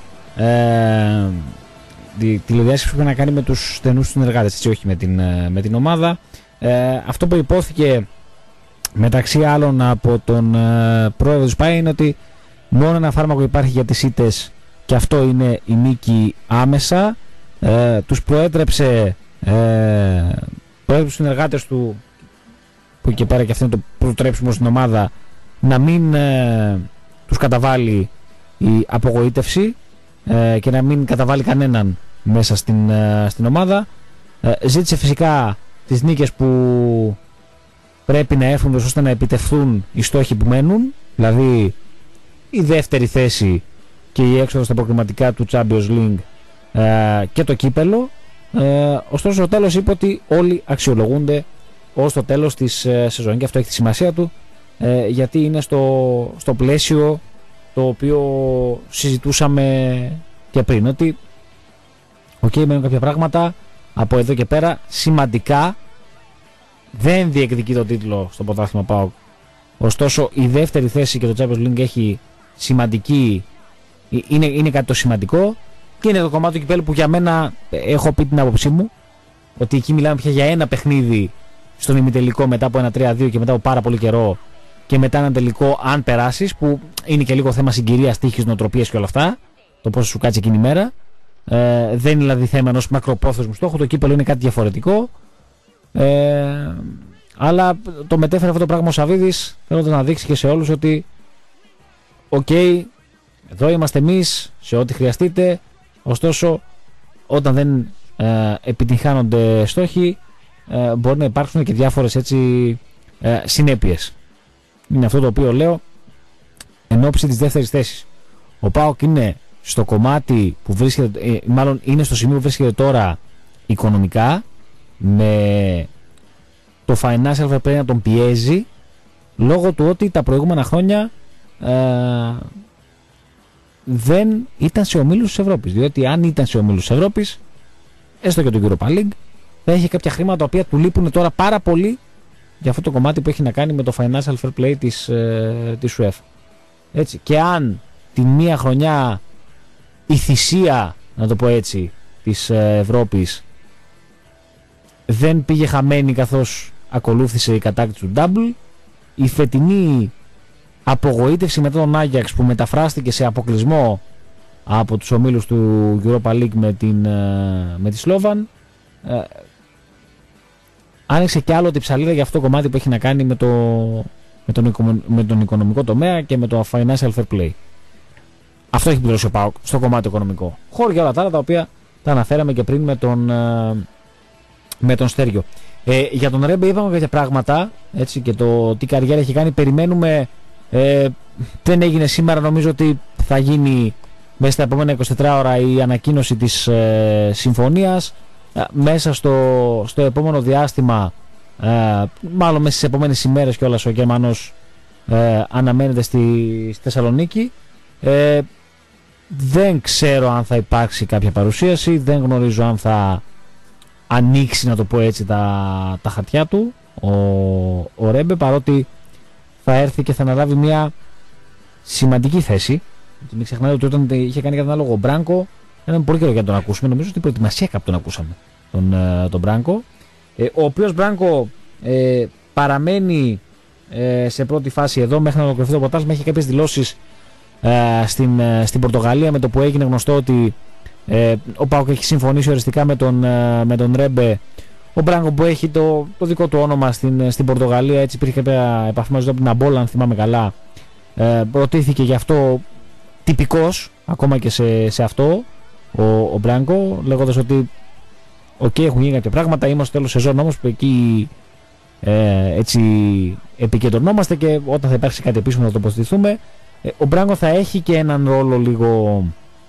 ε, τη τηλεδιάσκεψη που είχε να κάνει με τους στενούς συνεργάτες, έτσι, όχι με την, με την ομάδα, ε, αυτό που υπόθηκε μεταξύ άλλων από τον ε, πρόεδρο του ΣΠΑΕ είναι ότι μόνο ένα φάρμακο υπάρχει για τις ήττες και αυτό είναι η νίκη άμεσα. Ε, τους προέτρεψε ε, προέτρεψε τους συνεργάτες του, που και πέρα και αυτό είναι το προτρέψιμο στην ομάδα, να μην ε, τους καταβάλει η απογοήτευση ε, και να μην καταβάλει κανέναν μέσα στην, ε, στην ομάδα. Ε, ζήτησε φυσικά τις νίκες που πρέπει να έρθουν ώστε να επιτευχθούν οι στόχοι που μένουν, δηλαδή η δεύτερη θέση και η έξοδο στα προκριματικά του Champions League ε, και το κύπελο. Ε, ωστόσο στο τέλος είπε ότι όλοι αξιολογούνται ως το τέλος της ε, σεζόν και αυτό έχει τη σημασία του, ε, γιατί είναι στο, στο πλαίσιο το οποίο συζητούσαμε και πριν, ότι οκ, okay, μένουν κάποια πράγματα από εδώ και πέρα σημαντικά. Δεν διεκδικεί το τίτλο στο πρωτάθλημα ΠΑΟΚ, ωστόσο η δεύτερη θέση και το Champions League έχει σημαντική, είναι, είναι κάτι το σημαντικό, και είναι το κομμάτι του κυπέλου που για μένα, έχω πει την άποψή μου, ότι εκεί μιλάμε πια για ένα παιχνίδι στον ημιτελικό μετά από ένα τρία δύο και μετά από πάρα πολύ καιρό, και μετά ένα τελικό αν περάσεις, που είναι και λίγο θέμα συγκυρίας, τύχης, νοοτροπίας και όλα αυτά, το πώς σου κάτσει εκείνη η μέρα. Ε, δεν είναι δηλαδή θέμα ενός μακροπρόθεσμου στόχου, το κύπελο είναι κάτι διαφορετικό. Ε, αλλά το μετέφερε αυτό το πράγμα ο Σαββίδης, θέλοντας να δείξει και σε όλους ότι οκ, okay, εδώ είμαστε εμείς σε ό,τι χρειαστείτε, ωστόσο όταν δεν ε, επιτυγχάνονται στόχοι, ε, μπορεί να υπάρξουν και διάφορες έτσι ε, συνέπειες. Είναι αυτό το οποίο λέω εν ώψη της δεύτερης θέσης. Ο ΠΑΟΚ είναι στο κομμάτι που βρίσκεται, ε, μάλλον είναι στο σημείο που βρίσκεται τώρα οικονομικά, με το financial fair play να τον πιέζει, λόγω του ότι τα προηγούμενα χρόνια ε, δεν ήταν σε ομίλους της Ευρώπης. Διότι αν ήταν σε ομίλους της Ευρώπης, έστω και το Europa League, θα είχε κάποια χρήματα τα οποία του λείπουν τώρα πάρα πολύ για αυτό το κομμάτι που έχει να κάνει με το financial fair play της, ε, της UEFA. Έτσι. Και αν την μία χρονιά η θυσία, να το πω έτσι, της ε, Ευρώπης δεν πήγε χαμένη καθώς ακολούθησε η κατάκτηση του double, η φετινή απογοήτευση μετά τον Άγιαξ που μεταφράστηκε σε αποκλεισμό από τους ομίλους του Europa League με, την, με τη Σλόβαν, ε, άνοιξε κι άλλο την ψαλίδα για αυτό το κομμάτι που έχει να κάνει με, το, με, τον, με τον οικονομικό τομέα και με το financial fair play. Αυτό έχει πληρώσει ο ΠΑΟΚ στο κομμάτι οικονομικό. Χώρια όλα τα άλλα τα οποία τα αναφέραμε και πριν με τον, με τον Στέργιο. Ε, για τον Ρέμπε είπαμε κάποια πράγματα, έτσι, και το τι καριέρα έχει κάνει. Περιμένουμε, ε, δεν έγινε σήμερα, νομίζω ότι θα γίνει μέσα στα επόμενα είκοσι τέσσερις ώρα η ανακοίνωση της ε, συμφωνίας. Ε, μέσα στο, στο επόμενο διάστημα, ε, μάλλον μέσα στις επόμενες ημέρες κιόλας, ο Γερμανός ε, αναμένεται στη, στη Θεσσαλονίκη. Ε, δεν ξέρω αν θα υπάρξει κάποια παρουσίαση, δεν γνωρίζω αν θα ανοίξει, να το πω έτσι, τα, τα χαρτιά του ο, ο Ρέμπε, παρότι θα έρθει και θα αναλάβει μια σημαντική θέση. Μην ξεχνάτε ότι όταν είχε κάνει κατά λόγο ο Μπράνκο, ήταν πολύ καιρό για να τον ακούσουμε. Νομίζω ότι η προετοιμασία κάπου τον ακούσαμε, τον, τον Μπράνκο, ε, ο οποίος Μπράνκο ε, παραμένει ε, σε πρώτη φάση εδώ μέχρι να ολοκληρωθεί το ποτάσμα. Έχει κάποιες δηλώσεις ε, στην, ε, στην Πορτογαλία, με το που έγινε γνωστό ότι ε, ο ΠΑΟΚ έχει συμφωνήσει οριστικά με τον, ε, με τον Ρέμπε. Ο Μπράνκο που έχει το, το δικό του όνομα στην, στην Πορτογαλία, έτσι υπήρχε κάποια επαφή μαζί του από την Αμπόλα, αν θυμάμαι καλά. Ε, προτίθηκε γι' αυτό τυπικός ακόμα και σε, σε αυτό ο, ο Μπράνκο, λέγοντας ότι οκ, okay, έχουν γίνει κάποια πράγματα, είμαστε στο τέλος σεζόν όμως που εκεί ε, έτσι επικεντρωνόμαστε και όταν θα υπάρξει κάτι επίσημο θα τοποθετηθούμε. Ε, ο Μπράνκο θα έχει και έναν ρόλο λίγο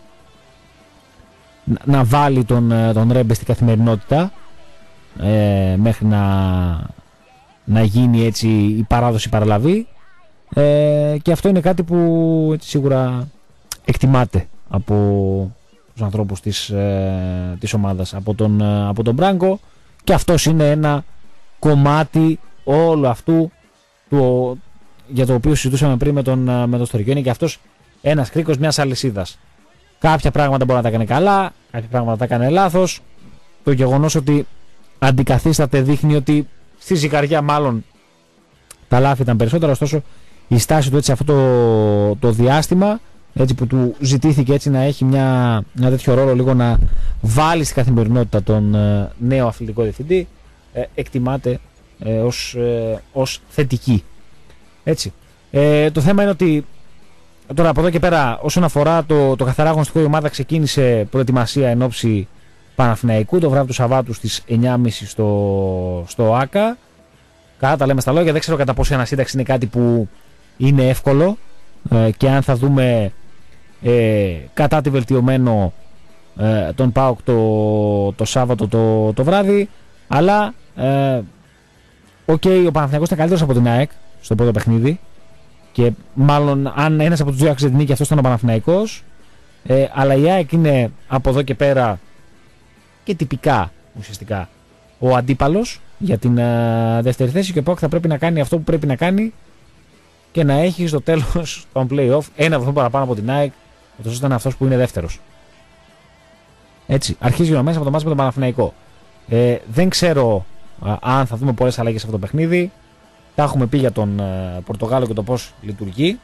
να, να βάλει τον, τον Ρέμπε στην καθημερινότητα ε, μέχρι να, να γίνει έτσι η παράδοση παραλαβή, ε, και αυτό είναι κάτι που έτσι, σίγουρα εκτιμάται από τους ανθρώπους της, ε, της ομάδας, από τον, ε, από τον Μπράνκο, και αυτός είναι ένα κομμάτι όλου αυτού του, για το οποίο συζητούσαμε πριν με τον, με τον Στέργιο. Είναι και αυτός ένας κρίκος μιας αλυσίδας. Κάποια πράγματα μπορεί να τα κάνει καλά, κάποια πράγματα τα κάνει λάθος. Το γεγονός ότι αντικαθίσταται δείχνει ότι στη ζυγαριά μάλλον τα λάθη ήταν περισσότερα, ωστόσο η στάση του έτσι αυτό το, το διάστημα, έτσι που του ζητήθηκε έτσι να έχει μια, ένα τέτοιο ρόλο, λίγο να βάλει στην καθημερινότητα τον ε, νέο αθλητικό διευθυντή, ε, εκτιμάται ε, ως, ε, ως θετική. Έτσι. Ε, το θέμα είναι ότι τώρα από εδώ και πέρα, όσον αφορά το, το καθαρά αγωνιστικό, η ομάδα ξεκίνησε προετοιμασία εν ώψη Παναθηναϊκού το βράδυ του Σαββάτου στις εννιά και μισή στο, στο ΆΚΑ. Κατά τα λέμε στα λόγια, δεν ξέρω κατά πόσο η ανασύνταξη είναι κάτι που είναι εύκολο ε, και αν θα δούμε ε, κατά τη βελτιωμένο ε, τον ΠΑΟΚ το, το Σάββατο το, το βράδυ, αλλά ε, okay, ο Παναθηναϊκός ήταν καλύτερος από την ΑΕΚ στο πρώτο παιχνίδι και μάλλον αν ένας από τους δύο άξιζε την νίκη, αυτός ήταν ο Παναθηναϊκός, ε, αλλά η ΑΕΚ είναι από εδώ και πέρα και τυπικά ουσιαστικά ο αντίπαλος για την ε, δεύτερη θέση, και ο ΠΑΟΚ θα πρέπει να κάνει αυτό που πρέπει να κάνει και να έχει στο τέλος των play-off ένα βαθμό παραπάνω από την ΑΕΚ, ώστε είναι αυτός που είναι δεύτερος. Έτσι, αρχίζει ο μέσα από το μάτς με τον Παναθηναϊκό. Ε, δεν ξέρω α, αν θα δούμε πολλές αλλαγές σε αυτό το παιχνίδι. Τα έχουμε πει για τον ε, Πορτογάλο και το πώς λειτουργεί.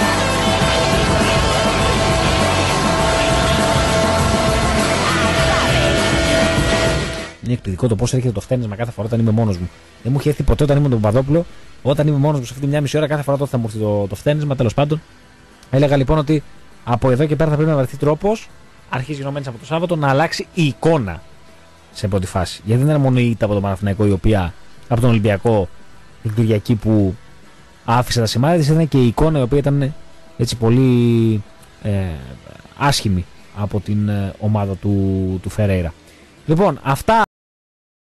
Είναι εκπληκτικό το πώς έρχεται το φταίνισμα κάθε φορά όταν είμαι μόνος μου. Δεν μου έχει έρθει ποτέ όταν είμαι με τον Παπαδόπουλο. Όταν είμαι μόνος μου σε αυτή μια μισή ώρα, κάθε φορά τότε θα μου έρθει το, το φταίνισμα. Τέλος πάντων, έλεγα λοιπόν ότι από εδώ και πέρα θα πρέπει να βρεθεί τρόπος, αρχίζει γινωμένης από το Σάββατο, να αλλάξει η εικόνα σε πρώτη φάση. Γιατί δεν είναι μόνο η ήττα από τον Παναθηναϊκό, η οποία από τον Ολυμπιακό, την Κυριακή που άφησε τα σημάδια της, ήταν και η εικόνα η οποία ήταν έτσι πολύ ε, άσχημη από την ε, ομάδα του, του Φερέιρα. Λοιπόν, αυτά